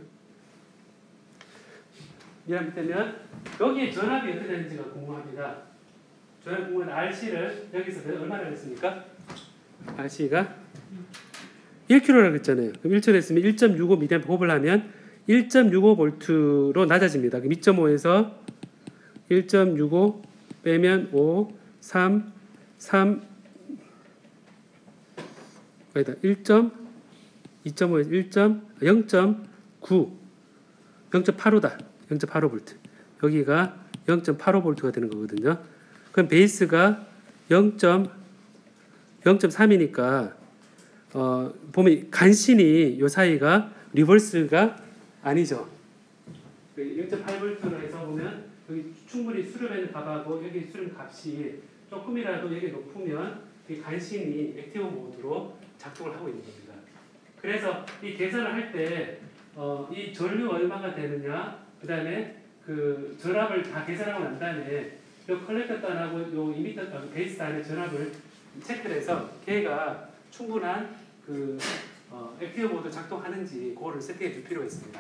밀리암페어 되면 여기에 전압이 어떻게 되는지가 궁금합니다. 전압 궁금한 알씨를 여기서 얼마나 했습니까? 알씨가 일 킬로그램라고 했잖아요. 그럼 일 킬로그램 했으면 일 점 육오 밀리암페어 곱을 하면 일 점 육오 볼트로 낮아집니다. 그럼 이 점 오에서 일 점 육오 빼면 오, 삼, 삼 아니다. 일 점 이 점 오에서 일 점 영 점 구 영 점 팔오다. 영 점 팔오 볼트. 여기가 영 점 팔오 볼트가 되는 거거든요. 그럼 베이스가 영 점 삼이니까 어, 보면 간신히 요 사이가 리버스가 아니죠. 영 점 팔 볼트로 해서 보면 여기 충분히 수렴에는 값하고 여기 수렴 값이 조금이라도 여기 높으면 간신히 액티브 모드로 작동을 하고 있는 겁니다. 그래서 이 계산을 할 때 어, 이 전류 얼마가 되느냐, 그 다음에 그 전압을 다 계산하고 난 다음에 요 컬렉터 단하고 요 이미터 베이스 단의 전압을 체크를 해서 걔가 충분한 그 어, 액티브 모드 작동하는지 그거를 세팅해 줄 필요가 있습니다.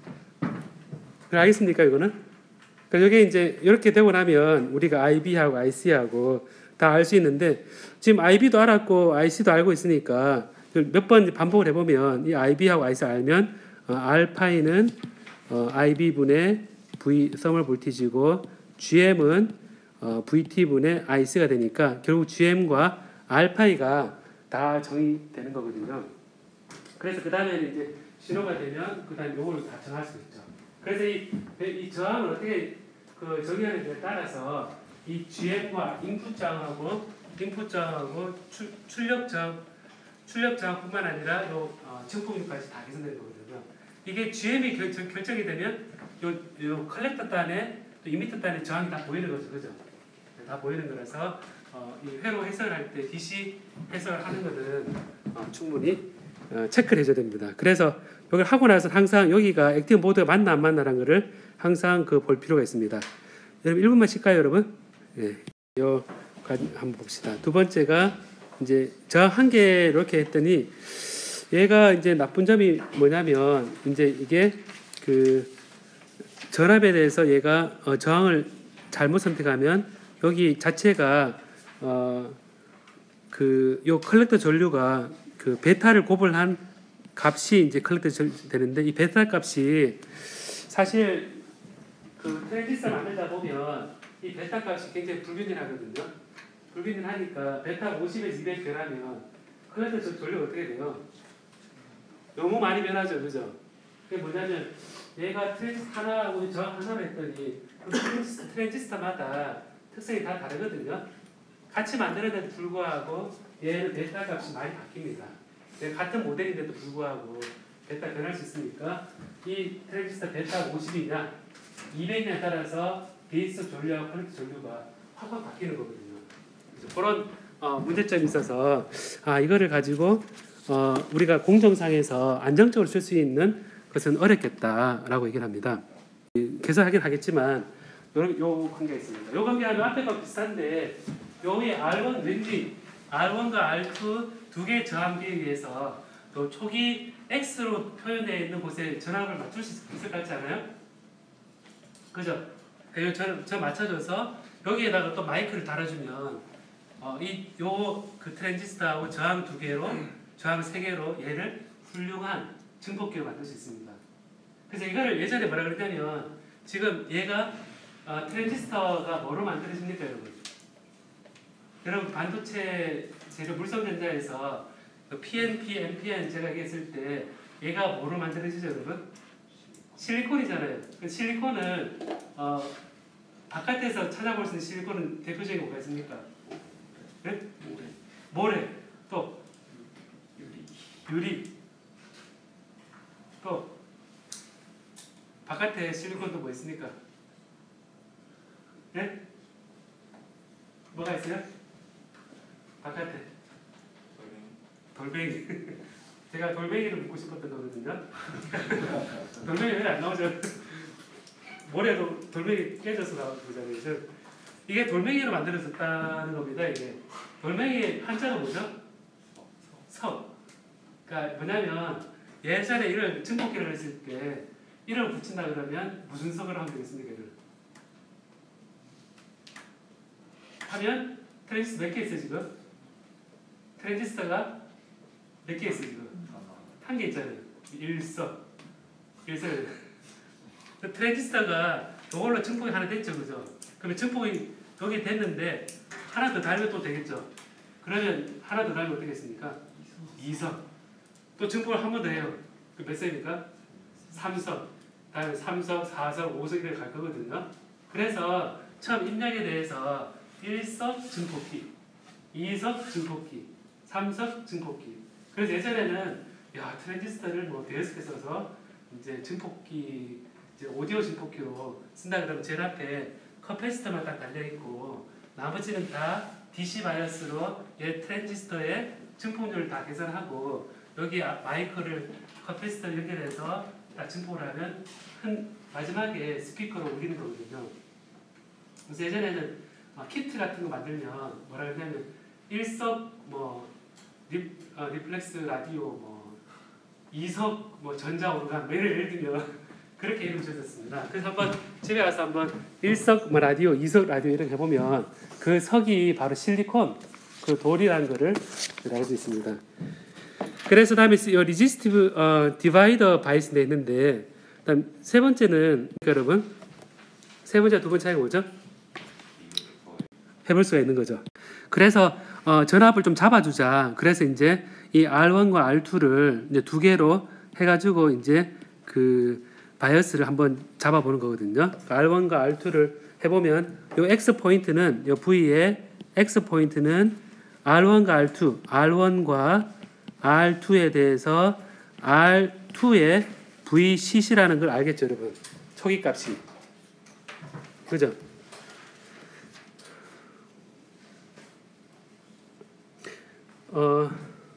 알겠습니까, 이거는? 그러니까 여기 이제 이렇게 되고 나면 우리가 아이비하고 아이씨하고 다 알 수 있는데 지금 아이비도 알았고 아이씨도 알고 있으니까 몇 번 반복을 해보면 이 아이비하고 아이씨 알면 어, 알파이는 어, 아이비분의 V 서멀 볼티지고 지엠은 어, 브이티분의 아이씨가 되니까 결국 지엠과 알파이가 다 정의되는 거거든요. 그래서 그 다음에는 이제 신호가 되면 그 다음에 요거를 다 정할 수 있죠. 그래서 이, 이 저항을 어떻게 그 정의하는지에 따라서 이 지엠과 인풋 저항하고 인풋 저항하고 출, 출력 저항 출력 저항뿐만 아니라 요 어, 증폭력까지 다 개선되는 거거든요. 이게 지엠이 결, 결정이 되면 요, 요 컬렉터 단에 또 이미터 단에 저항이 다 보이는 거죠, 그죠? 다 보이는 거라서 어, 이 회로 해석을 할 때 디씨 해석을 하는 것은 어, 충분히 어, 체크를 해줘야 됩니다. 그래서 이걸 하고 나서 항상 여기가 액티브 모드가 맞나 안 맞나라는 것을 항상 그 볼 필요가 있습니다. 여러분 일 분만 쉴까요, 여러분? 예, 요 한번 봅시다. 두 번째가 이제 저 한 개 이렇게 했더니 얘가 이제 나쁜 점이 뭐냐면 이제 이게 그 전압에 대해서 얘가 어, 저항을 잘못 선택하면 여기 자체가 어, 그 요 컬렉터 전류가 그 베타를 고벌한 값이 이제 컬렉터 전류 되는데 이 베타 값이 사실 그 트랜지스터 만들다 보면 이 베타 값이 굉장히 불균형하거든요. 불균형하니까 베타 오십에서 이백 변하면 컬렉터 전류가 어떻게 돼요? 너무 많이 변하죠, 그죠? 그게 뭐냐면 얘가 트랜지스터 하나하고 저 하나로 했더니 트랜지스터, 트랜지스터마다 특성이 다 다르거든요. 같이 만들었는데도 불구하고 얘는 베타 값이 많이 바뀝니다. 같은 모델인데도 불구하고 베타 변할 수 있으니까 이 트랜지스터 베타 오십이냐 이백냐에 따라서 베이스 전류와 컬렉터 전류가 확확 바뀌는 거거든요. 그래서 그런 어, 문제점이 있어서 아 이거를 가지고 어, 우리가 공정상에서 안정적으로 쓸 수 있는 것은 어렵겠다라고 얘기를 합니다. 계산하긴 하겠지만 요 관계가 있습니다. 요 관계하면 앞에가 비슷한데 요의 알 원 왠지 알 원과 알 투 두 개의 저항비에 의해서 또 초기 X로 표현되어 있는 곳에 전압을 맞출 수 있을 것 같지 않아요? 그죠? 요 저, 저 맞춰줘서 여기에다가 또 마이크를 달아주면 어, 이요 그 트랜지스터하고 저항 두 개로 저항 세 개로 얘를 훌륭한 증폭기로 만들 수 있습니다. 그래서 이거를 예전에 뭐라 그랬냐면 지금 얘가 어, 트랜지스터가 뭐로 만들어집니까, 여러분? 여러분 반도체 재료 물성전자에서 피엔피, 엔피엔 제가 얘기했을 때 얘가 뭐로 만들어지죠, 여러분? 실리콘이잖아요. 그 실리콘은 어, 바깥에서 찾아볼 수 있는 실리콘은 대표적인 뭐가 있습니까? 네? 모래. 또 유리. 또 바깥에 실리콘도 뭐 있습니까? 네? 뭐가 있어요? 바깥에 돌멩이. 제가 돌멩이를 묻고 싶었던 거거든요. 돌멩이 왜 안 나오죠? 모래도 돌멩이 깨져서 나오잖아요. 이게 돌멩이로 만들어졌다는 겁니다. 이게 돌멩이의 한자가 뭐죠? 석. 그러니까 뭐냐면 예전에 이런 증폭기를 했을 때 이걸 붙인다 그러면 무슨 석을 하면 되겠습니까? 이걸? 하면 트랜지스터 몇 개 있어요 지금? 트랜지스터가 몇 개 있어요 지금? 한 개 있잖아요. 일석. 일석. 트랜지스터가 이걸로 증폭이 하나 됐죠, 그죠? 그러면 증폭이 여기 됐는데 하나 더 달면 또 되겠죠? 그러면 하나 더 달면 어떻게 됐습니까? 이석. 또 증폭을 한 번 더 해요. 그 몇 석입니까? 삼석. 다음에 삼석, 사석, 오석 이렇게 갈 거거든요. 그래서 처음 입력에 대해서 일석 증폭기, 이석 증폭기, 삼석 증폭기. 그래서 예전에는 야 트랜지스터를 뭐 대여섯 개 써서 이제 증폭기, 이제 오디오 증폭기로 쓴다 그러면 제일 앞에 커패시터만 딱 달려 있고 나머지는 다 디씨 바이어스로 얘 트랜지스터의 증폭률을 다 계산하고 여기 마이크를 커패시터 연결해서 딱 증폭을 하면 큰 마지막에 스피커로 울리는 거거든요. 그래서 예전에는 키트 같은 거 만들면 뭐라 그러냐면 일석 뭐 리, 어, 리플렉스 라디오 뭐 이석 뭐 전자 오르간 뭐 예를 들면 그렇게 이름 지어졌습니다. 그래서 한번 집에 가서 한번 일석 뭐 라디오, 이석 라디오 이렇게 해보면 그 석이 바로 실리콘 그 돌이라는 거를 알 수 있습니다. 그래서 다음에 리지스티브 어, 디바이더 바이스가 있는데 그다음 세 번째는 여러분 세 번째 두 번째 차이가 뭐죠? 해볼 수가 있는 거죠. 그래서 어, 전압을 좀 잡아주자. 그래서 이제 이 알 원과 알 투를 이제 두 개로 해가지고 이제 그 바이어스를 한번 잡아보는 거거든요. 알 원과 알 투를 해보면 요 X 포인트는 요 V의 X 포인트는 알 원과 알 투, 알 원과 알 투에 대해서 알 투의 브이씨씨라는 걸 알겠죠, 여러분? 초기 값이. 그죠? 어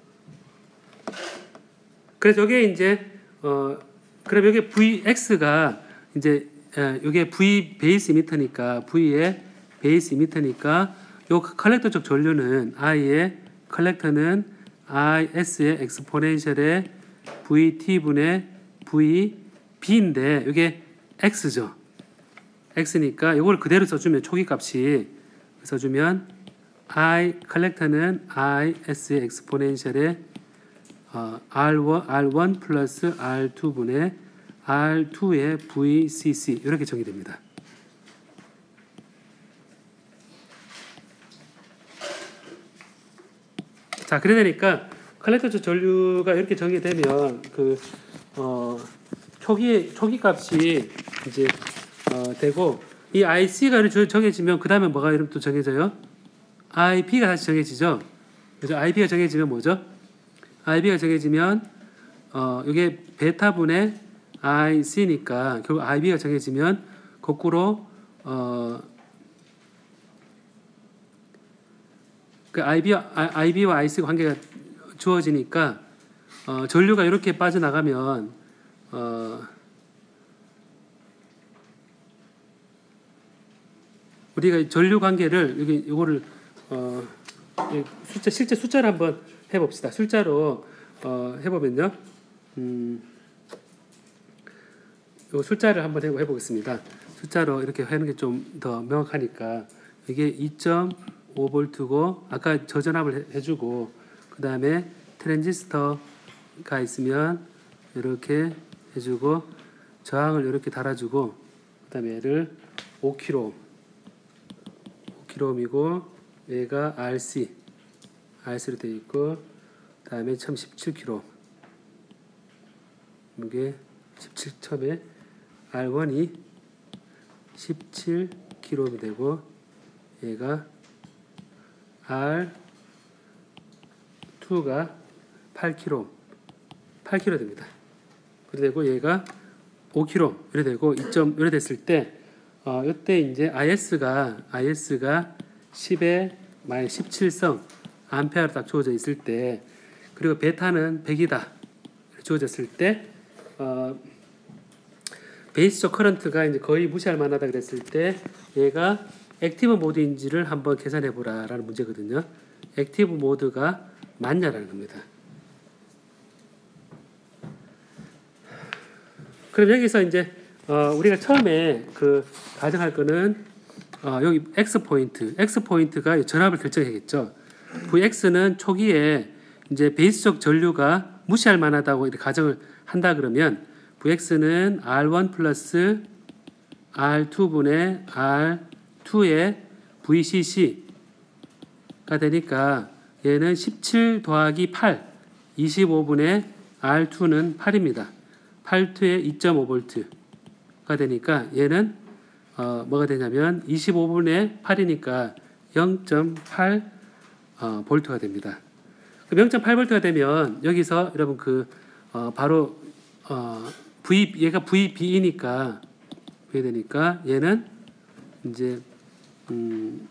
그래서 이게 이제 어 그럼 여기 브이엑스가 이제 이게 V 베이스 이미터니까 V의 베이스 이미터니까 요 컬렉터 쪽 전류는 I의 컬렉터는 Is의 엑스포넨셜의 브이티분의 브이비인데 이게 X죠. X니까 이걸 그대로 써주면 초기 값이 써주면 I 컬렉터는 Is의 엑스포넨셜의 어, 알원, 알원 플러스 알투분의 알투의 브이씨씨 이렇게 정의됩니다. 자, 그래 되니까 컬렉터 쪽 전류가 이렇게 정의되면 그 어, 초기 초기 값이 이제 어, 되고 이 아이씨가 정해지면 그 다음에 뭐가 이름 또 정해져요? 아이피가 다시 정해지죠. 그래서 아이피가 정해지면 뭐죠? 아이비가 정해지면 어, 이게 베타분의 아이씨니까 결국 아이비가 정해지면 거꾸로 어, 그 아이비, 아이비와 아이씨 관계가 주어지니까 어, 전류가 이렇게 빠져나가면 어, 우리가 전류 관계를 여기 이거를 어, 숫자 실제 숫자를 한번 해봅시다. 숫자로 어, 해보면요, 음, 요 숫자를 한번 해보겠습니다. 숫자로 이렇게 하는 게 좀 더 명확하니까 이게 이 점 오 볼트고 아까 저전압을 해주고 그 다음에 트랜지스터가 있으면 이렇게 해주고 저항을 이렇게 달아주고 그 다음에 얘를 오 킬로옴 오 킬로옴이고 얘가 알씨 알씨로 되어 있고 그 다음에 참 십칠 킬로옴 이게 십칠 첨에 알원이 십칠 킬로옴이 되고 얘가 알투가 팔 킬로옴 팔 킬로옴 됩니다. 그래 되고 얘가 오 킬로옴 이래 되고 이 점 이래 됐을 때 어, 이때 이제 아이에스가 아이에스가 십에 마이너스 십칠성 암페어로 딱 주어져 있을 때 그리고 베타는 백이다 주어졌을 때 어, 베이스적 커런트가 이제 거의 무시할 만하다 그랬을 때 얘가 액티브 모드인지를 한번 계산해 보라라는 문제거든요. 액티브 모드가 맞냐라는 겁니다. 그럼 여기서 이제 어, 우리가 처음에 그 가정할 거는 어, 여기 X 포인트, X 포인트가 전압을 결정하겠죠. 브이엑스는 초기에 이제 베이스적 전류가 무시할 만하다고 이렇게 가정을 한다 그러면 브이엑스는 알원 플러스 알투분의 알투의 브이씨씨가 되니까 얘는 십칠 더하기 팔, 이십오분의 알투는 팔입니다. 팔투의 이 점 오 볼트가 되니까 얘는 어, 뭐가 되냐면 이십오분의 팔이니까 영 점 팔 어, 볼트가 됩니다. 영 점 팔 볼트가 되면 여기서 여러분 그 어, 바로 어, V 얘가 브이비이니까 그게 되니까 얘는 이제 음,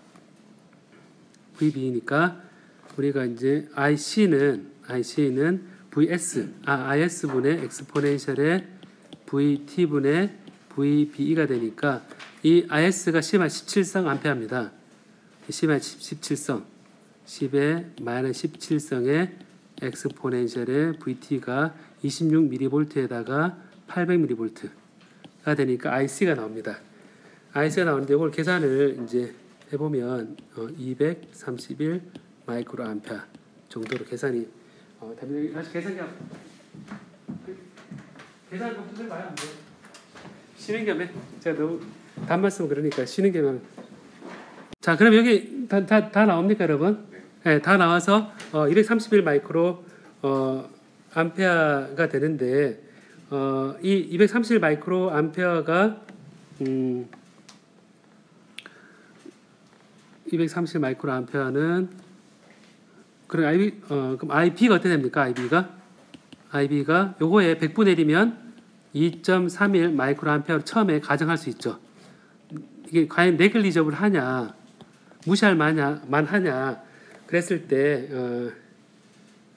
브이비이니까 우리가 이제 아이씨는 아이씨는 브이에스 아 아이에스분의 엑스포넨셜의 브이티분의 브이비이가 되니까 이 아이에스가 십에 십칠성 암페어입니다. 십에 십칠성 십에 마이너스 십칠성의 엑스포넨셜의 브이티가 이십육 밀리볼트에다가 팔백 밀리볼트가 되니까 아이씨가 나옵니다. 아이씨가 나오는데 이걸 계산을 이제 해보면 어, 이백삼십일 마이크로 암페어 정도로 계산이 어, 됩니다. 다시 계산기 계산 좀 두드려봐요. 안 돼요? 쉬는 겸에 제가 너무 단말씀 그러니까 쉬는 겸에 자 그럼 여기 다, 다, 다 나옵니까 여러분? 네, 다 나와서 어, 이백삼십일 마이크로 어, 암페어가 되는데 어, 이 이백삼십일 마이크로 암페어가 음, 이백삼십 마이크로 암페어는 그럼 아이비 어, 그럼 아이피가 어떻게 됩니까? 아이비가 아이비가 요거에 백분의 일이면 이 점 삼일 마이크로 암페어로 처음에 가정할 수 있죠. 이게 과연 네글리저블 하냐 무시할 만하, 만하냐 그랬을 때 어,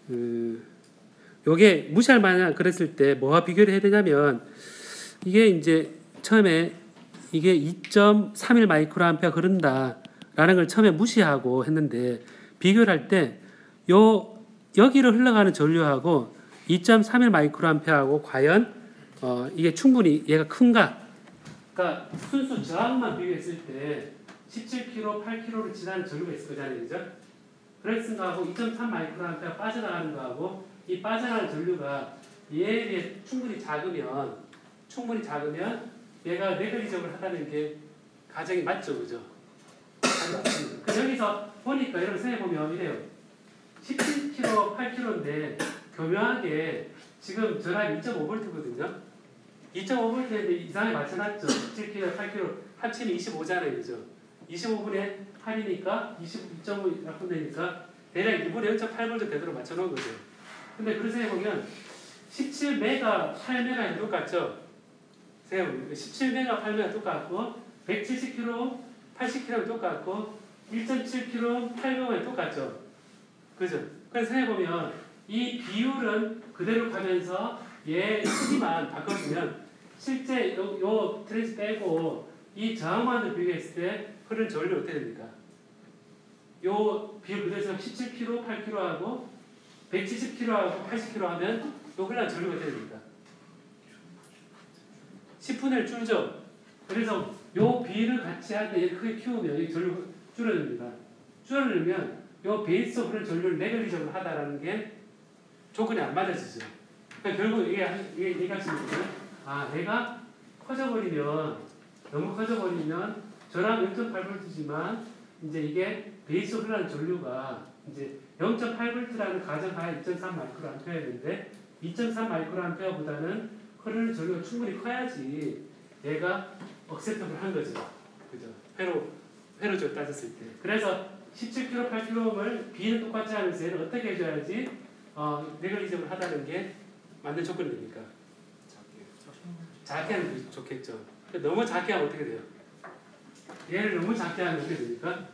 음, 요게 무시할 만한 그랬을 때 뭐와 비교를 해야 되냐면 이게 이제 처음에 이게 이 점 삼일 마이크로암페어 흐른다라는 걸 처음에 무시하고 했는데 비교를 할 때 요 여기로 흘러가는 전류하고 이 점 삼일 마이크로암페어하고 과연 어, 이게 충분히 얘가 큰가? 그러니까 순수 저항만 비교했을 때 십칠 킬로그램, 팔 킬로그램를 지나는 전류가 있을 거잖아요, 그죠? 그랬은 거하고 이 점 삼 마이크로암페어 빠져나가는 거하고 이 빠져나가는 전류가 얘에 비해 충분히 작으면 충분히 작으면 얘가 네글리저블 하다는 게 가정이 맞죠, 그죠? 그 여기서 보니까 여러분 생각해 보면 이래요. 십칠 킬로그램, 팔 킬로그램인데 교묘하게 지금 전압이 이 점 오 볼트거든요. 이 점 오 볼트인데 이상하게 맞춰놨죠. 십칠 킬로그램, 팔 킬로그램 합치면 이십오잖아요, 그죠? 이십오 분의 팔이니까 이십이 점 오 약분되니까 대략 일 분의 영 점 팔 볼트 되도록 맞춰놓은 거죠. 근데 그런 생각해 보면 십칠 메가, 팔 메가는 똑같죠? 생각해보면 십칠 메가, 팔 메가 똑같고 백칠십 킬로그램, 팔십 킬로그램 똑같고 일 점 칠 킬로그램, 팔 메가는 똑같죠? 그죠? 그래서 생각해보면 이 비율은 그대로 가면서 얘 크기만 바꿔주면 실제 요, 요 트랜스 빼고 이 저항만을 비교했을 때 흐르는 전류 어떻게 됩니까? 요 비율 그대로 십칠 킬로그램, 팔 킬로그램하고 백칠십 킬로그램하고 팔십 킬로그램 하면 요 흘러가는 전류가 어떻게 됩니까? 십분의 일 줄죠? 그래서 요 비율을 같이 할 때 얘를 크게 키우면 이 전류가 줄어듭니다. 줄어들면 요 베이스 흐르는 전류를 네글리저블 하다라는 게 조건이 안 맞아지죠. 그러니까 결국 이게 이게 얘기할 수 있는 거는 아 내가 커져버리면 너무 커져버리면 전압 영 점 팔 볼트지만 이제 이게 베이스 흐르는 전류가 이제 영 점 팔 볼트라는 가정하에 이 점 삼 마이크로암페어인데 이 점 삼 마이크로암페어보다는 흐르는 전류가 충분히 커야지 얘가 억셉터블 한 거죠. 그죠? 회로 회로적으로 따졌을 때. 그래서 십칠 킬로그램, 팔 킬로그램을 B는 똑같이 하면서 얘를 어떻게 해줘야지 어, 네글리저블 하다는 게 맞는 조건이 됩니까? 작게 하면 좋겠죠. 너무 작게 하면 어떻게 돼요? 얘를 너무 작게 하면 어떻게 됩니까?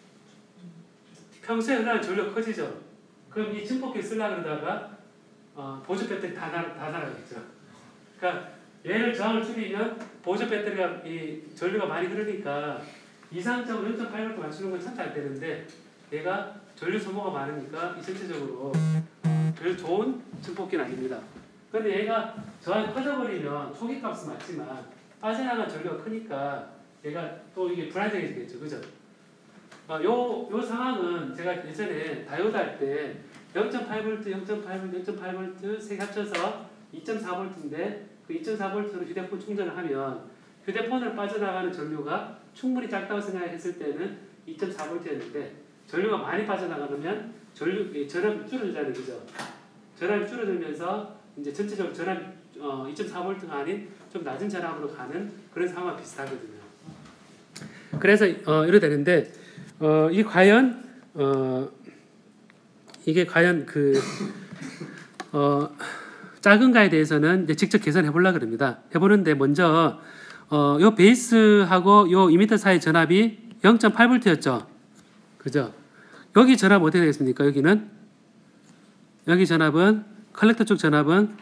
평소에 흐르는 전류가 커지죠. 그럼 이 증폭기 쓰려고 그러다가 어, 보조 배터리 다, 날, 다 날아가겠죠. 그러니까 얘를 저항을 줄이면 보조 배터리가 이 전류가 많이 흐르니까 이상적으로 영 점 팔 볼트 맞추는 건 참 잘 되는데 얘가 전류 소모가 많으니까 이 전체적으로 별 좋은 증폭기는 아닙니다. 그런데 얘가 저항이 커져버리면 초기 값은 맞지만 빠져나간 전류가 크니까 얘가 또 이게 불안정해지겠죠. 그죠? 어, 요, 요 상황은 제가 예전에 다이오드 할 때 영 점 팔 볼트, 영 점 팔 볼트, 영 점 팔 볼트 세 개 합쳐서 이 점 사 볼트인데 그 이 점 사 볼트로 휴대폰 충전을 하면 휴대폰을 빠져나가는 전류가 충분히 작다고 생각했을 때는 이 점 사 볼트였는데 전류가 많이 빠져나가면 전류 전압이 줄어들잖아요, 그죠? 전압이 줄어들면서 이제 전체적으로 전압 어, 이 점 사 볼트가 아닌 좀 낮은 전압으로 가는 그런 상황과 비슷하거든요. 그래서 어, 이래 되는데 어, 이게 과연 어, 이게 과연 그 어, 작은가에 대해서는 이제 직접 계산해 보려고 합니다. 해보는데 먼저 어, 요 베이스하고 요 이미터 사이 전압이 영 점 팔 볼트였죠. 그죠? 여기 전압 어떻게 되겠습니까? 여기는 여기 전압은 컬렉터 쪽 전압은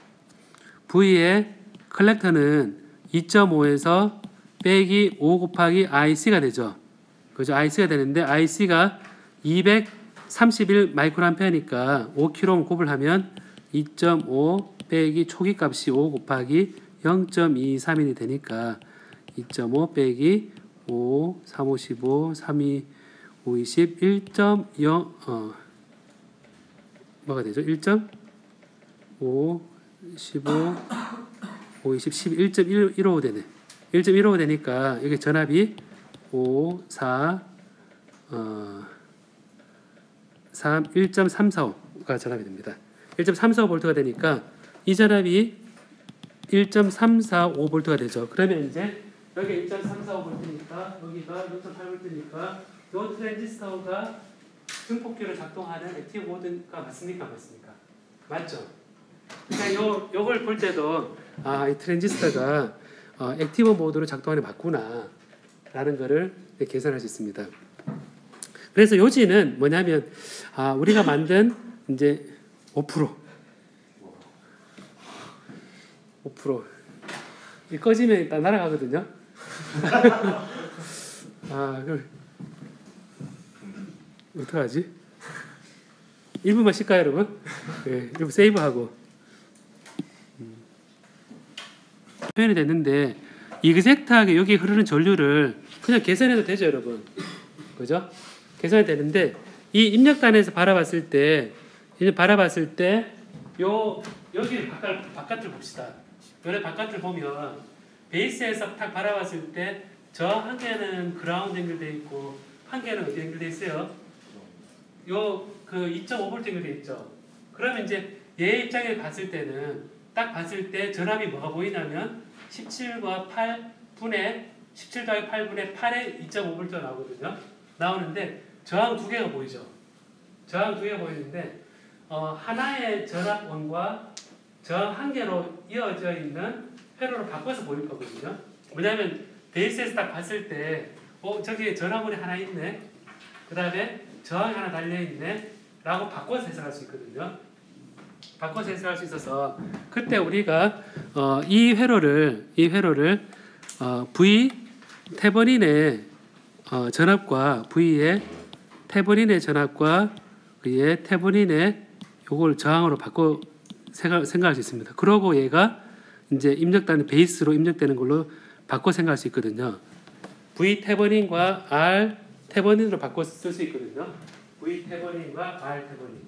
V의 컬렉터는 이 점 오에서 빼기 오 곱하기 아이씨가 되죠. 그죠? 아이씨가 되는데 아이씨가 이백삼십일 마이크로암페어니까 오 킬로그램 곱을 하면 이 점 오 빼기 초기 값이 오 곱하기 영 점 이삼일이 되니까 이 점 오 빼기 오, 삼, 오, 십오, 삼, 이, 오, 이십, 일 점 영 어 뭐가 되죠? 일 점 오, 십오, 오, 이십, 십일, 일 점 일오오 되네. 일 점 일오오 되니까 이게 전압이 오, 사, 어, 삼, 일 점 삼사오가 전압이 됩니다. 일 점 삼사오 볼트가 되니까 이 전압이 일 점 삼사오 볼트가 되죠. 그러면 이제 여기 일 점 삼사오 볼트니까 여기가 영 점 팔 볼트니까 이 트랜지스터가 증폭기로 작동하는 액티브 모드가 맞습니까? 맞습니까? 맞죠? 그러니까 요, 요걸 볼 때도 아, 이 트랜지스터가 어, 액티브 모드로 작동하는 게 맞구나 라는 거를 계산할 수 있습니다. 그래서 요지는 뭐냐면 아, 우리가 만든 이제 오 퍼센트. 오 퍼센트. 이 꺼지면 일단 날아가거든요. 아, 그럼 어떡하지? 일 분만 쉴까요, 여러분? 네, 일 분 세이브하고. 음. 표현이 됐는데 이그젝트하게 여기 흐르는 전류를 그냥 계산해도 되죠, 여러분. 그죠? 계산이 되는데 이 입력단에서 바라봤을 때, 이제 바라봤을 때 요 여기 바깥 바깥을 봅시다. 요래 바깥을 보면 베이스에서 딱 바라봤을 때 저 한 개는 그라운드 연결돼 있고 한 개는 어디 연결돼 있어요? 요 그 이 점 오 볼트 연결돼 있죠. 그러면 이제 얘 입장에 봤을 때는 딱 봤을 때 전압이 뭐가 보이냐면 십칠과 팔 분의 십칠 더하기 팔 분의 팔에 이 점 오 볼트가 나오거든요. 나오는데 저항 두 개가 보이죠. 저항 두 개가 보이는데 어, 하나의 전압원과 저항 한 개로 이어져 있는 회로로 바꿔서 보일 거거든요. 왜냐하면 베이스에서 딱 봤을 때 어, 저기 전압원이 하나 있네. 그 다음에 저항이 하나 달려있네. 라고 바꿔서 해석할 수 있거든요. 바꿔서 해석할 수 있어서 그때 우리가 어, 이 회로를 이 회로를 어, V 테버린의 어, 전압과 V의 테버린의 전압과 V의 테버린의 요걸 저항으로 바꿔 생각, 생각할 수 있습니다. 그러고 얘가 이제 입력단의 베이스로 입력되는 걸로 바꿔 생각할 수 있거든요. V 테버린과 R 테버린으로 바꿔 쓸 수 있거든요. V 테버린과 R 테버린.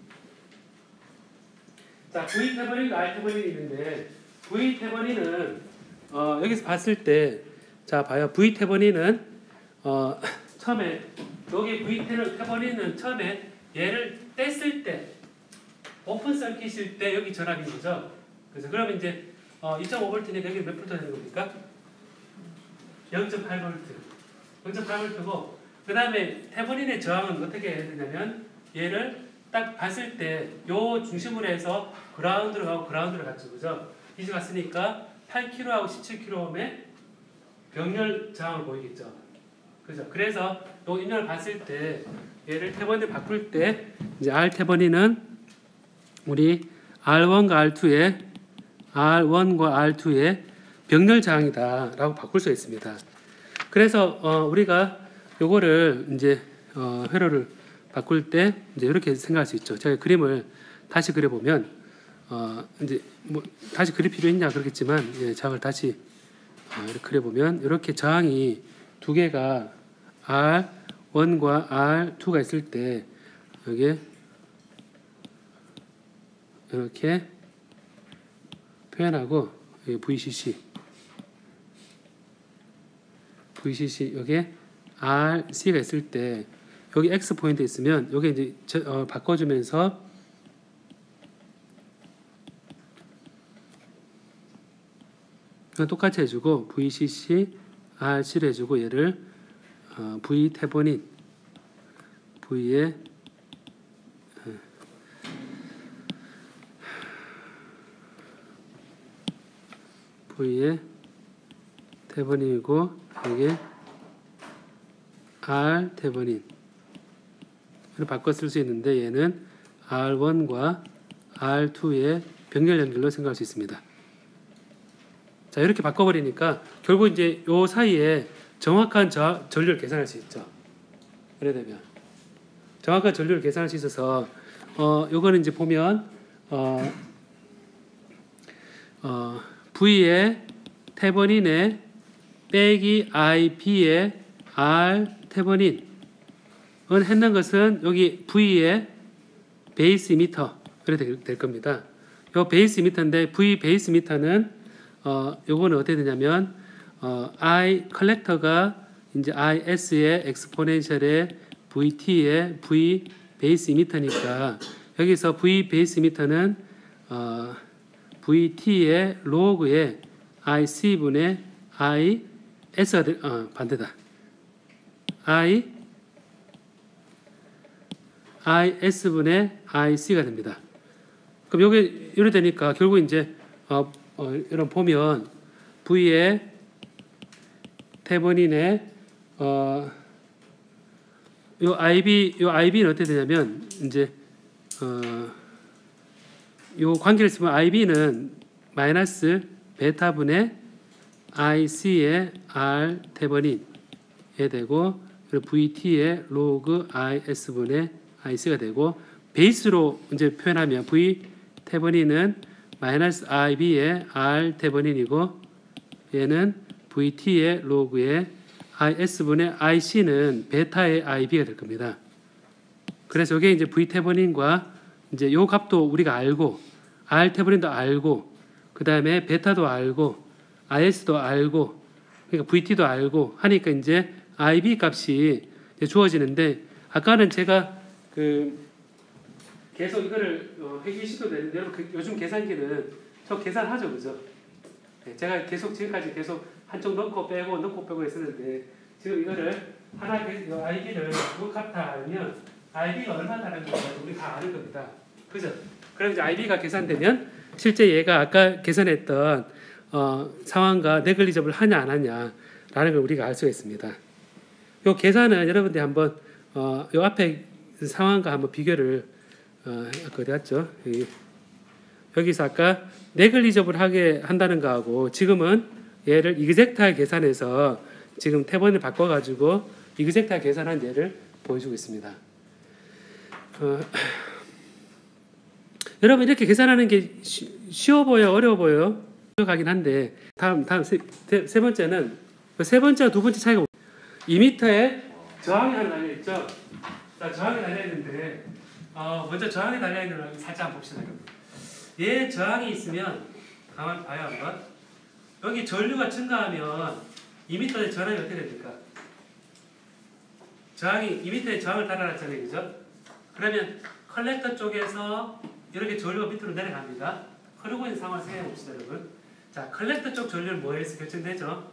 자, V 테버린과 R 테버린이 있는데 V 테버린은 어, 여기서 봤을 때, 자 봐요. V 테버린은 어, 처음에 여기 V 테버린은 처음에 얘를 뗐을 때 오픈 서킷일 때 여기 전압인 거죠. 그래서 그러면 이제 어, 이 점 오 볼트니까 여기 몇 볼트 되는 겁니까? 영 점 팔 볼트. 영 점 팔 볼트고 그 다음에 테버린의 저항은 어떻게 해야 되냐면 얘를 딱 봤을 때 요 중심으로 해서 그라운드로 가고 그라운드로 갔죠. 그죠? 이제 갔으니까 팔 킬로그램하고 십칠 킬로그램의 병렬 저항을 보이겠죠. 그죠? 그래서 요 입력을 봤을 때 얘를 테버린을 바꿀 때 이제 R 테버린은 우리 알 원과 알 투의 알 원과 알 투의 병렬 저항이다라고 바꿀 수 있습니다. 그래서 어, 우리가 요거를 이제 어, 회로를 바꿀 때 이제 이렇게 생각할 수 있죠. 제가 그림을 다시 그려보면 어, 이제 뭐 다시 그릴 필요 있냐 그렇겠지만 예, 저항을 다시 어, 이렇게 그려보면 이렇게 저항이 두 개가 알 원과 알 투가 있을 때 여기 이렇게 표현하고 여기 브이씨씨 브이씨씨 여기 알씨가 있을 때 여기 X 포인트 있으면 여기 이제 저, 어, 바꿔주면서 똑같이 해주고 브이씨씨 알씨를 해주고 얘를 어, V 테버린 V의 어, V의 테버린이고 여기 R 테버린 을 바꿔 쓸 수 있는데 얘는 알 원과 알 투의 병렬 연결로 생각할 수 있습니다. 자, 이렇게 바꿔버리니까 결국 이제 요 사이에 정확한 저, 전류를 계산할 수 있죠. 예를 들면 정확한 전류를 계산할 수 있어서 어 요거는 이제 보면 어, 어 V의 테버린의 빼기 아이비의 R 테버린 은 했는 것은 여기 V의 베이스 미터 그래 될 겁니다. 요 베이스 미터인데 V 베이스 미터는 어 요거는 어떻게 되냐면 어 I 컬렉터가 이제 아이에스의 엑스포넨셜의 브이티의 V 베이스 미터니까 여기서 V 베이스 미터는 어 브이티의 로그의 아이씨분의 아이에스가 되, 어 반대다. I 아이에스분의 아이씨가 됩니다. 그럼 여기 이렇게 되니까 결국 이제 어, 어, 이런 보면 V의 테버린의 어, 요 아이비 요 아이비는 어떻게 되냐면 이제 어, 요 관계를 쓰면 아이비는 마이너스 베타분의 아이씨의 R 태번인에 되고 그리고 브이티의 로그 아이에스분의 아이씨가 되고 베이스로 이제 표현하면 V 태번인은 마이너스 아이비의 R 태번인이고 얘는 브이티의 로그의 아이에스분의 아이씨는 베타의 아이비가 될 겁니다. 그래서 이게 이제 V 태번인과 이제 요 값도 우리가 알고 R 태번인도 알고 그 다음에 베타도 알고 아이에스도 알고 그러니까 브이티도 알고 하니까 이제 아이비 값이 이제 주어지는데 아까는 제가 그 계속 이거를 어, 회귀시켜도 되는데 여러분 요즘 계산기는 저 계산하죠, 그죠? 네, 제가 계속 지금까지 계속 한쪽 넣고 빼고 넣고 빼고 했었는데 지금 이거를 하나 아이비를 그 값 다 알면 아이비가 얼마다라는 걸 우리 다 아는 겁니다. 그죠? 그럼 이제 아이비가 계산되면 실제 얘가 아까 계산했던 어, 상황과 네글리저블 하냐 안 하냐라는 걸 우리가 알 수가 있습니다. 요 계산은 여러분들이 한번 어, 요 앞에 상황과 한번 비교를 어, 어디 갔죠? 여기, 여기서 아까 네글리저블 하게 한다는 거하고 지금은 얘를 이그젝트하게 계산해서 지금 태번을 바꿔가지고 이그젝트하게 계산한 예를 보여주고 있습니다. 어, 여러분 이렇게 계산하는 게 쉬, 쉬워 보여 어려워 보여 가긴 한데 다음 다음 세, 세 번째는 세 번째와 두 번째 차이가 이 미터에 저항이 하나 달려 있죠. 자, 저항이 달려 있는데 어, 먼저 저항이 달려 있는 걸 살짝 한번 봅시다. 얘 저항이 있으면 가만 봐요 한번. 여기 전류가 증가하면 이 미터의 전압이 어떻게 됩니까? 저항이 이 미터의 저항을 달아놨잖아요, 그죠? 그러면 컬렉터 쪽에서 이렇게 전류가 밑으로 내려갑니다. 흐르고 있는 상황을 생각해 봅시다, 여러분. 자, 컬렉터 쪽 전류는 뭐에서 결정되죠?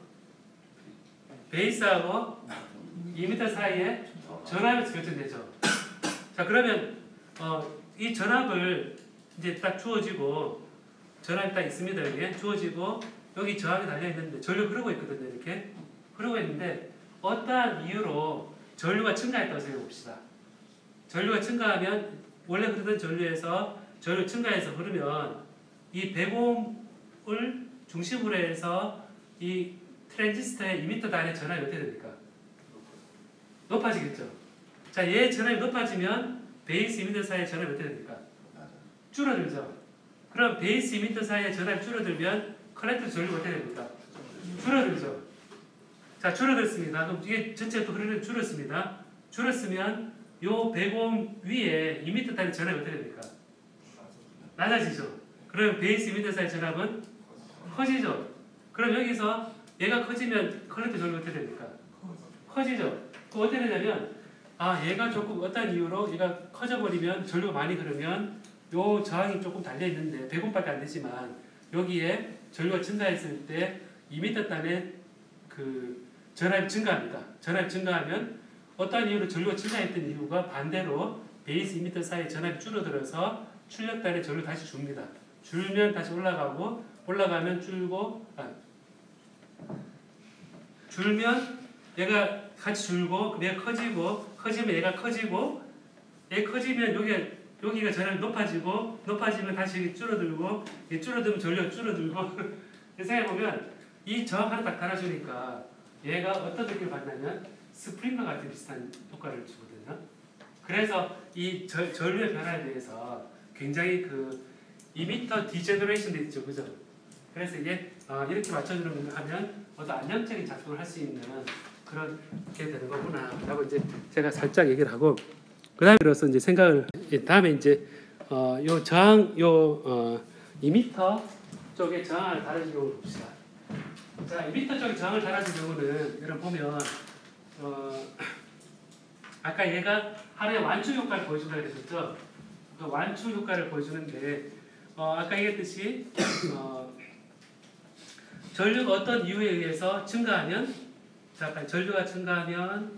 베이스하고 이 미터 사이에 전압에서 결정되죠. 자, 그러면 어, 이 전압을 이제 딱 주어지고 전압이 딱 있습니다. 여기 주어지고 여기 저항이 달려 있는데 전류 흐르고 있거든요. 이렇게 흐르고 있는데 어떠한 이유로 전류가 증가했다고 생각해 봅시다. 전류가 증가하면 원래 흐르던 전류에서 전류 증가해서 흐르면 이 백옴을 중심으로 해서 이 트랜지스터의 이 미터 단의 전압이 어떻게 됩니까? 높아지겠죠. 자, 얘 전압이 높아지면 베이스 이 미터 사이의 전압이 어떻게 됩니까? 줄어들죠. 그럼 베이스 이 미터 사이의 전압이 줄어들면 컬렉터 전류가 어떻게 됩니까? 줄어들죠. 자, 줄어들습니다. 그럼 이게 전체 또 흐르는 줄었습니다. 줄었으면 요 백옴 위에 이 미터 단의 전압이 어떻게 됩니까? 낮아지죠. 그럼 베이스 이 미터 사이의 전압은 커지죠. 그럼 여기서 얘가 커지면 컬렉터 전류가 어떻게 됩니까? 커지죠. 그 어떻게 되냐면 아 얘가 조금 어떤 이유로 얘가 커져버리면 전류가 많이 흐르면 요 저항이 조금 달려있는데 백옴밖에 안 되지만 여기에 전류가 증가했을 때 이 미터 단의 그 전압이 증가합니다. 전압이 증가하면 어떤 이유로 전류가 증가했던 이유가 반대로 베이스 이 미터 사이의 전압이 줄어들어서 출력단의 전류 다시 줍니다. 줄면 다시 올라가고 올라가면 줄고 아, 줄면 얘가 같이 줄고 얘가 커지고 커지면 얘가 커지고 얘 커지면 여기 여기가 전압이 높아지고 높아지면 다시 줄어들고 얘 줄어들면 전류가 줄어들고 생각해 보면 이 저항 하나 딱 달아주니까 얘가 어떤 느낌을 받냐면 스프링과 같은 비슷한 효과를 주거든요. 그래서 이 저, 전류의 변화에 대해서 굉장히 그 이 미터 디제너레이션도 있죠, 그죠? 그래서 이게 어, 이렇게 맞춰주는 걸 하면 어떤 안정적인 작동을 할 수 있는 그런 게 되는 거구나. 라고 이제 제가 살짝 얘기를 하고 그 다음에로서 이제 생각을 다음에 이제 어, 요 저항 요 어, 이 미터 쪽에 저항을 달아준 경우를 봅시다. 자, 이 미터 쪽에 저항을 달아준 경우는 여러분 보면 어, 아까 얘가 하나의 완충 효과를 보여준다고 했었죠. 그 완충 효과를 보여주는데 어, 아까 얘기했듯이 어, 전류가 어떤 이유에 의해서 증가하면 자, 전류가 증가하면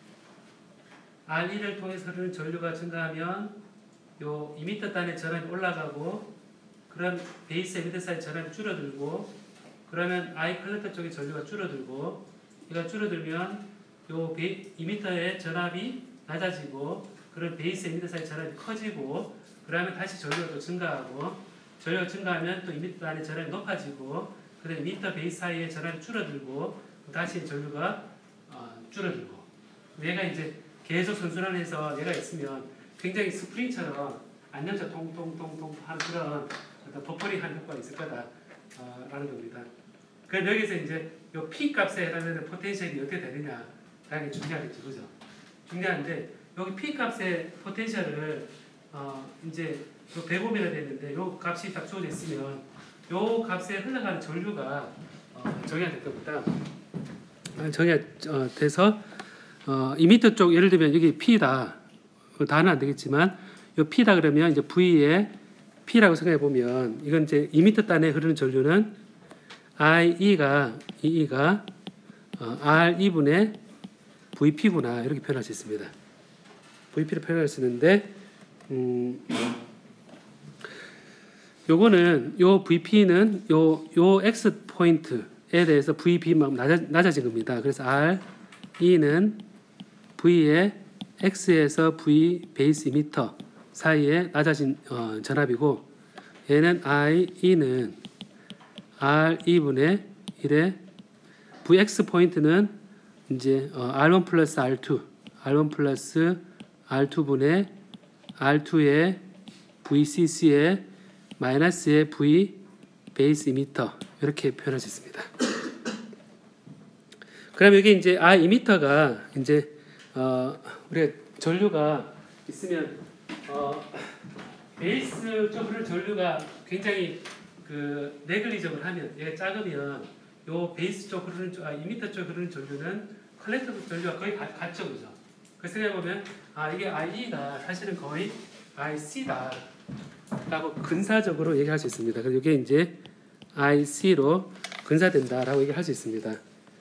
알 일을 통해서 흐르는 전류가 증가하면 요 이 미터 단의 전압이 올라가고 그럼 베이스 이 미터 사이 전압이 줄어들고 그러면 I 컬렉터 쪽의 전류가 줄어들고 얘가 줄어들면 요 이 미터의 전압이 낮아지고 그럼 베이스 이 미터 사이 전압이 커지고 그러면 다시 전류가 또 증가하고 전류가 증가하면 또 이미터 단의 전압이 높아지고 그다음에 이미터 베이스 사이의 전압이 줄어들고 다시 전류가 어, 줄어들고 얘가 이제 계속 선순환해서 얘가 있으면 굉장히 스프링처럼 안녕자 통통통통 하는 그런 어떤 버퍼링 하는 효과가 있을 거다라는 어, 겁니다. 그럼 여기서 이제 요 P 값에 해당되는 포텐셜이 어떻게 되느냐 당연히 중요하겠죠, 그죠? 중요한데 여기 P 값의 포텐셜을 어, 이제 요 백 옴이라 되는데 요 값이 딱 주어져 있으면 요 값에 흘러가는 전류가 어, 정의가 될 겁니다. 어, 정의가 어, 돼서 어, 이미터 쪽 예를 들면 여기 P다. 다는 안 되겠지만 요 P다 그러면 이제 V에 P라고 생각해 보면 이건 이제 이미터 단에 흐르는 전류는 I가 E가 어, R 이분의 브이피구나 이렇게 표현할 수 있습니다. 브이피를 표현할 수 있는데 음, 요거는 요 브이피는 요 요 X 포인트에 대해서 브이피만 낮아, 낮아진 겁니다. 그래서 R E는 V의 X에서 V 베이스 이미터 사이에 낮아진 어, 전압이고 얘는 I E는 R 이분의 일의 브이엑스 포인트는 이제 어, 알원 플러스 알투 알원 플러스 알투분의 알투의 브이씨씨의 마이너스의 V 베이스 이미터 이렇게 표현할 수 있습니다. 그럼 여기 이제 아 이미터가 이제 어, 우리가 전류가 있으면 어, 베이스 쪽으로 전류가 굉장히 그 네글리적으로 하면 얘가 작으면 요 베이스 쪽 흐르는 아 이미터 쪽 흐르는 전류는 컬렉터 전류가 거의 가, 같죠, 그죠? 그래서 생각해 보면 아 이게 아이이가 사실은 거의 아이씨다. 라고 근사적으로 얘기할 수 있습니다. 그래서 이게 이제 아이씨로 근사된다라고 얘기할 수 있습니다.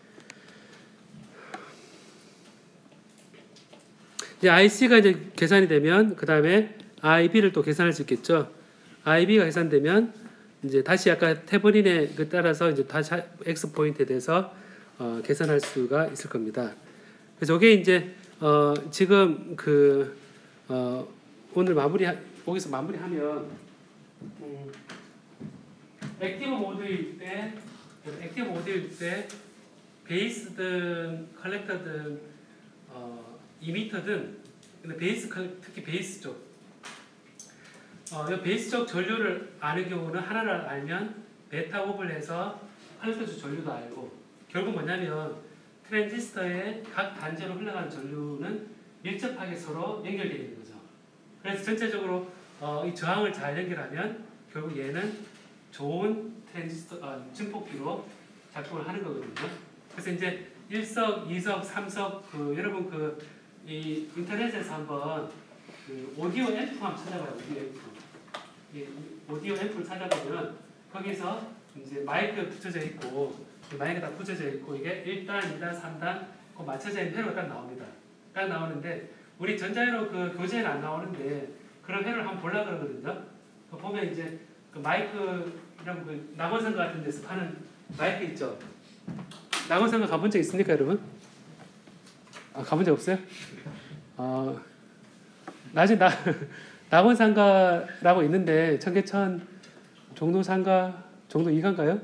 이제 아이씨가 이제 계산이 되면 그 다음에 아이비를 또 계산할 수 있겠죠. 아이비가 계산되면 이제 다시 아까 테버린에 그 따라서 이제 다시 X 포인트에 대해서 어, 계산할 수가 있을 겁니다. 그래서 이게 이제 어, 지금 그 어, 오늘 마무리 거기서 마무리하면 음, 액티브 모드일 때 액티브 모드일 때 베이스든 컬렉터든 어, 이미터든 근데 베이스 특히 베이스 쪽 어, 이 베이스 쪽 전류를 아는 경우는 하나를 알면 베타 곱을 해서 컬렉터 쪽 전류도 알고 결국 뭐냐면 트랜지스터의 각 단지로 흘러가는 전류는 밀접하게 서로 연결되어 있는 거죠. 그래서 전체적으로 어, 이 저항을 잘 연결하면 결국 얘는 좋은 트랜지스터 어, 증폭기로 작동을 하는 거거든요. 그래서 이제 일석, 이석, 삼석 그 여러분 그 이 인터넷에서 한번 그 오디오 앰프 한번 찾아봐요. 오디오 앰프. 이 오디오 앰프를 찾아보면 거기서 이제 마이크 붙여져 있고 마이크 다 붙여져 있고 이게 일 단, 이 단, 삼 단 그 맞춰져 있는 회로가 딱 나옵니다. 딱 나오는데 우리 전자회로 그 교재에는 안 나오는데 그런 회로를 한번 보려고 그러거든요. 그 보면 이제 그 마이크 이런 그 낙원상가 같은 데서 파는 마이크 있죠. 낙원상가 가본 적 있습니까, 여러분? 아, 가본 적 없어요? 어, 나중에 나 낙원상가라고 있는데 청계천 종로상가 종로 이가인가요?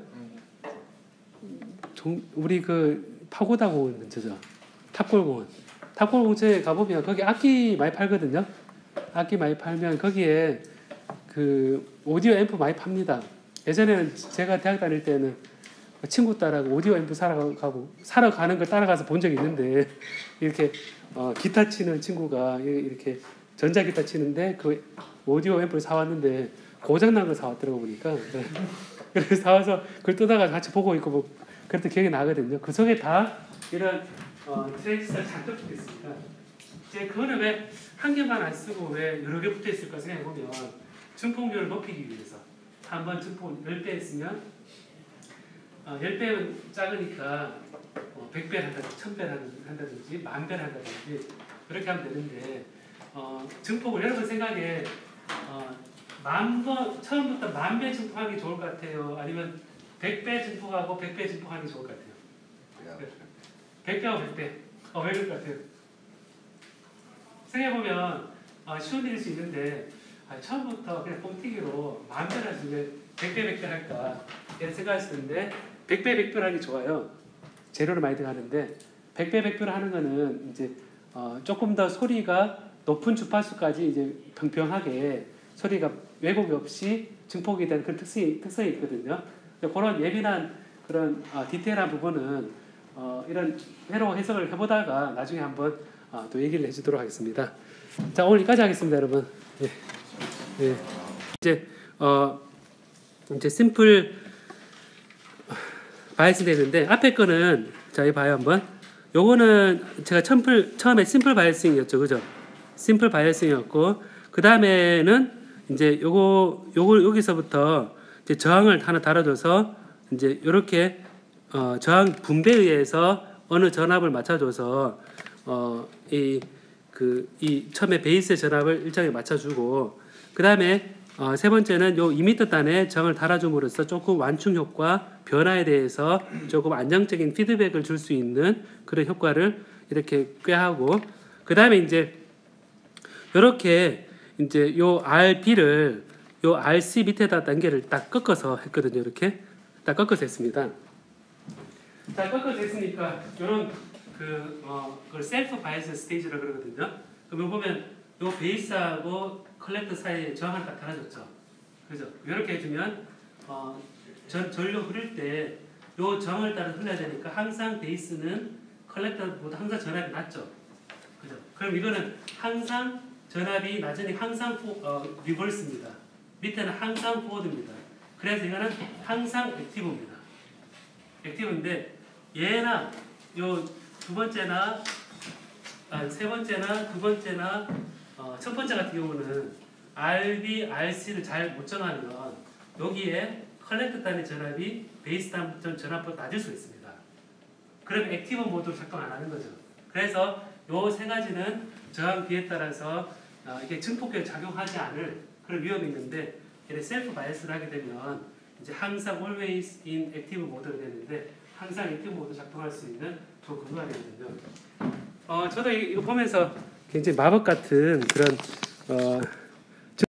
종 우리 그 파고다 공원 근처죠. 탑골공원. 탑골 근처에 가보면 거기 악기 많이 팔거든요. 악기 많이 팔면 거기에 그 오디오 앰프 많이 팝니다. 예전에는 제가 대학 다닐 때는 친구 따라고 오디오 앰프 사러 가고 사러 가는 걸 따라가서 본 적이 있는데 이렇게 어, 기타 치는 친구가 이렇게 전자 기타 치는데 그 오디오 앰프를 사왔는데 고장난 걸 사왔더라고 보니까 그래서 사와서 그걸 뜯어가 같이 보고 있고 뭐 그랬던 기억이 나거든요. 그 속에 다 이런 어, 트랜지스터가 잔뜩 붙어 있습니다. 이제 그거는 왜 한 개만 안 쓰고 왜 여러 개 붙어 있을까 생각해 보면 증폭률을 높이기 위해서 한번 증폭 십 배 했으면 어, 십 배는 작으니까 어, 백 배를 한다든지 천 배를 한다든지 만 배를 한다든지 그렇게 하면 되는데 어, 증폭을 여러분 생각에 어, 만 번, 처음부터 만 배 증폭하는 게 좋을 것 같아요? 아니면 백 배 증폭하고 백 배 증폭하는 게 좋을 것 같아요? 백 배하고 백 배. 어, 왜 그럴 것 같아요? 생각해보면 어, 쉬운 일일 수 있는데 아, 처음부터 그냥 뻥튀기로 마음대로 이제 백 배 백 배 할까 이런 생각했었는데 백 배 백 배로 하기 좋아요. 재료를 많이 들어가는데 백 배 백 배로 하는 거는 이제 어, 조금 더 소리가 높은 주파수까지 이제 평평하게 소리가 왜곡이 없이 증폭이 되는 그런 특성이, 특성이 있거든요. 그런 예민한 그런 어, 디테일한 부분은 어, 이런 회로 해석을 해보다가 나중에 한번 어, 또 얘기를 해주도록 하겠습니다. 자, 오늘 여기까지 하겠습니다, 여러분. 예. 예. 이제 어 이제 심플 바이스 되는데 앞에 거는 자, 이 봐요 한번. 요거는 제가 처음 처음에 심플 바이어싱이었죠, 그죠? 심플 바이어싱이었고 그 다음에는 이제 요거 요거 여기서부터 이제 저항을 하나 달아줘서 이제 요렇게 어, 저항 분배에 의해서 어느 전압을 맞춰줘서 어, 이 그 이 처음에 베이스 전압을 일정하게 맞춰주고 그 다음에 어, 세 번째는 요 이 미터 단에 저항을 달아줌으로써 조금 완충 효과 변화에 대해서 조금 안정적인 피드백을 줄 수 있는 그런 효과를 이렇게 꾀하고 그 다음에 이제 이렇게 이제 요 알비를 요 알씨 밑에다 단계를 딱 꺾어서 했거든요. 이렇게 딱 꺾어서 했습니다. 자, 꺾어서 했으니까 요런 그 어, 그걸 셀프 바이스 스테이지라고 그러거든요. 그럼 보면 요 베이스하고 컬렉터 사이에 저항을 딱 달아줬죠. 그죠? 이렇게 해주면 어, 전 전류 흐를 때 요 저항을 따라 흘러야 되니까 항상 베이스는 컬렉터보다 항상 전압이 낮죠. 그죠? 그럼 이거는 항상 전압이 낮으니 항상 포, 어, 리버스입니다. 밑에는 항상 포워드입니다. 그래서 이거는 항상 액티브입니다. 액티브인데 얘나 요 두 번째나 아, 세 번째나 두 번째나 어, 첫 번째 같은 경우는 알비, 알씨를 잘 못 정하면 여기에 컬렉터 단의 전압이 베이스 단 전압보다 낮을 수 있습니다. 그럼 액티브 모드로 작동 안 하는 거죠. 그래서 요 세 가지는 저항 비에 따라서 어, 이게 증폭기에 작용하지 않을 그런 위험이 있는데 이렇게 셀프 바이어스를 하게 되면 이제 항상 always in active 모드가 되는데 항상 액티브 모드 작동할 수 있는 저 구조가 되거든요. 어, 저도 이거 보면서 굉장히 마법 같은 그런 어,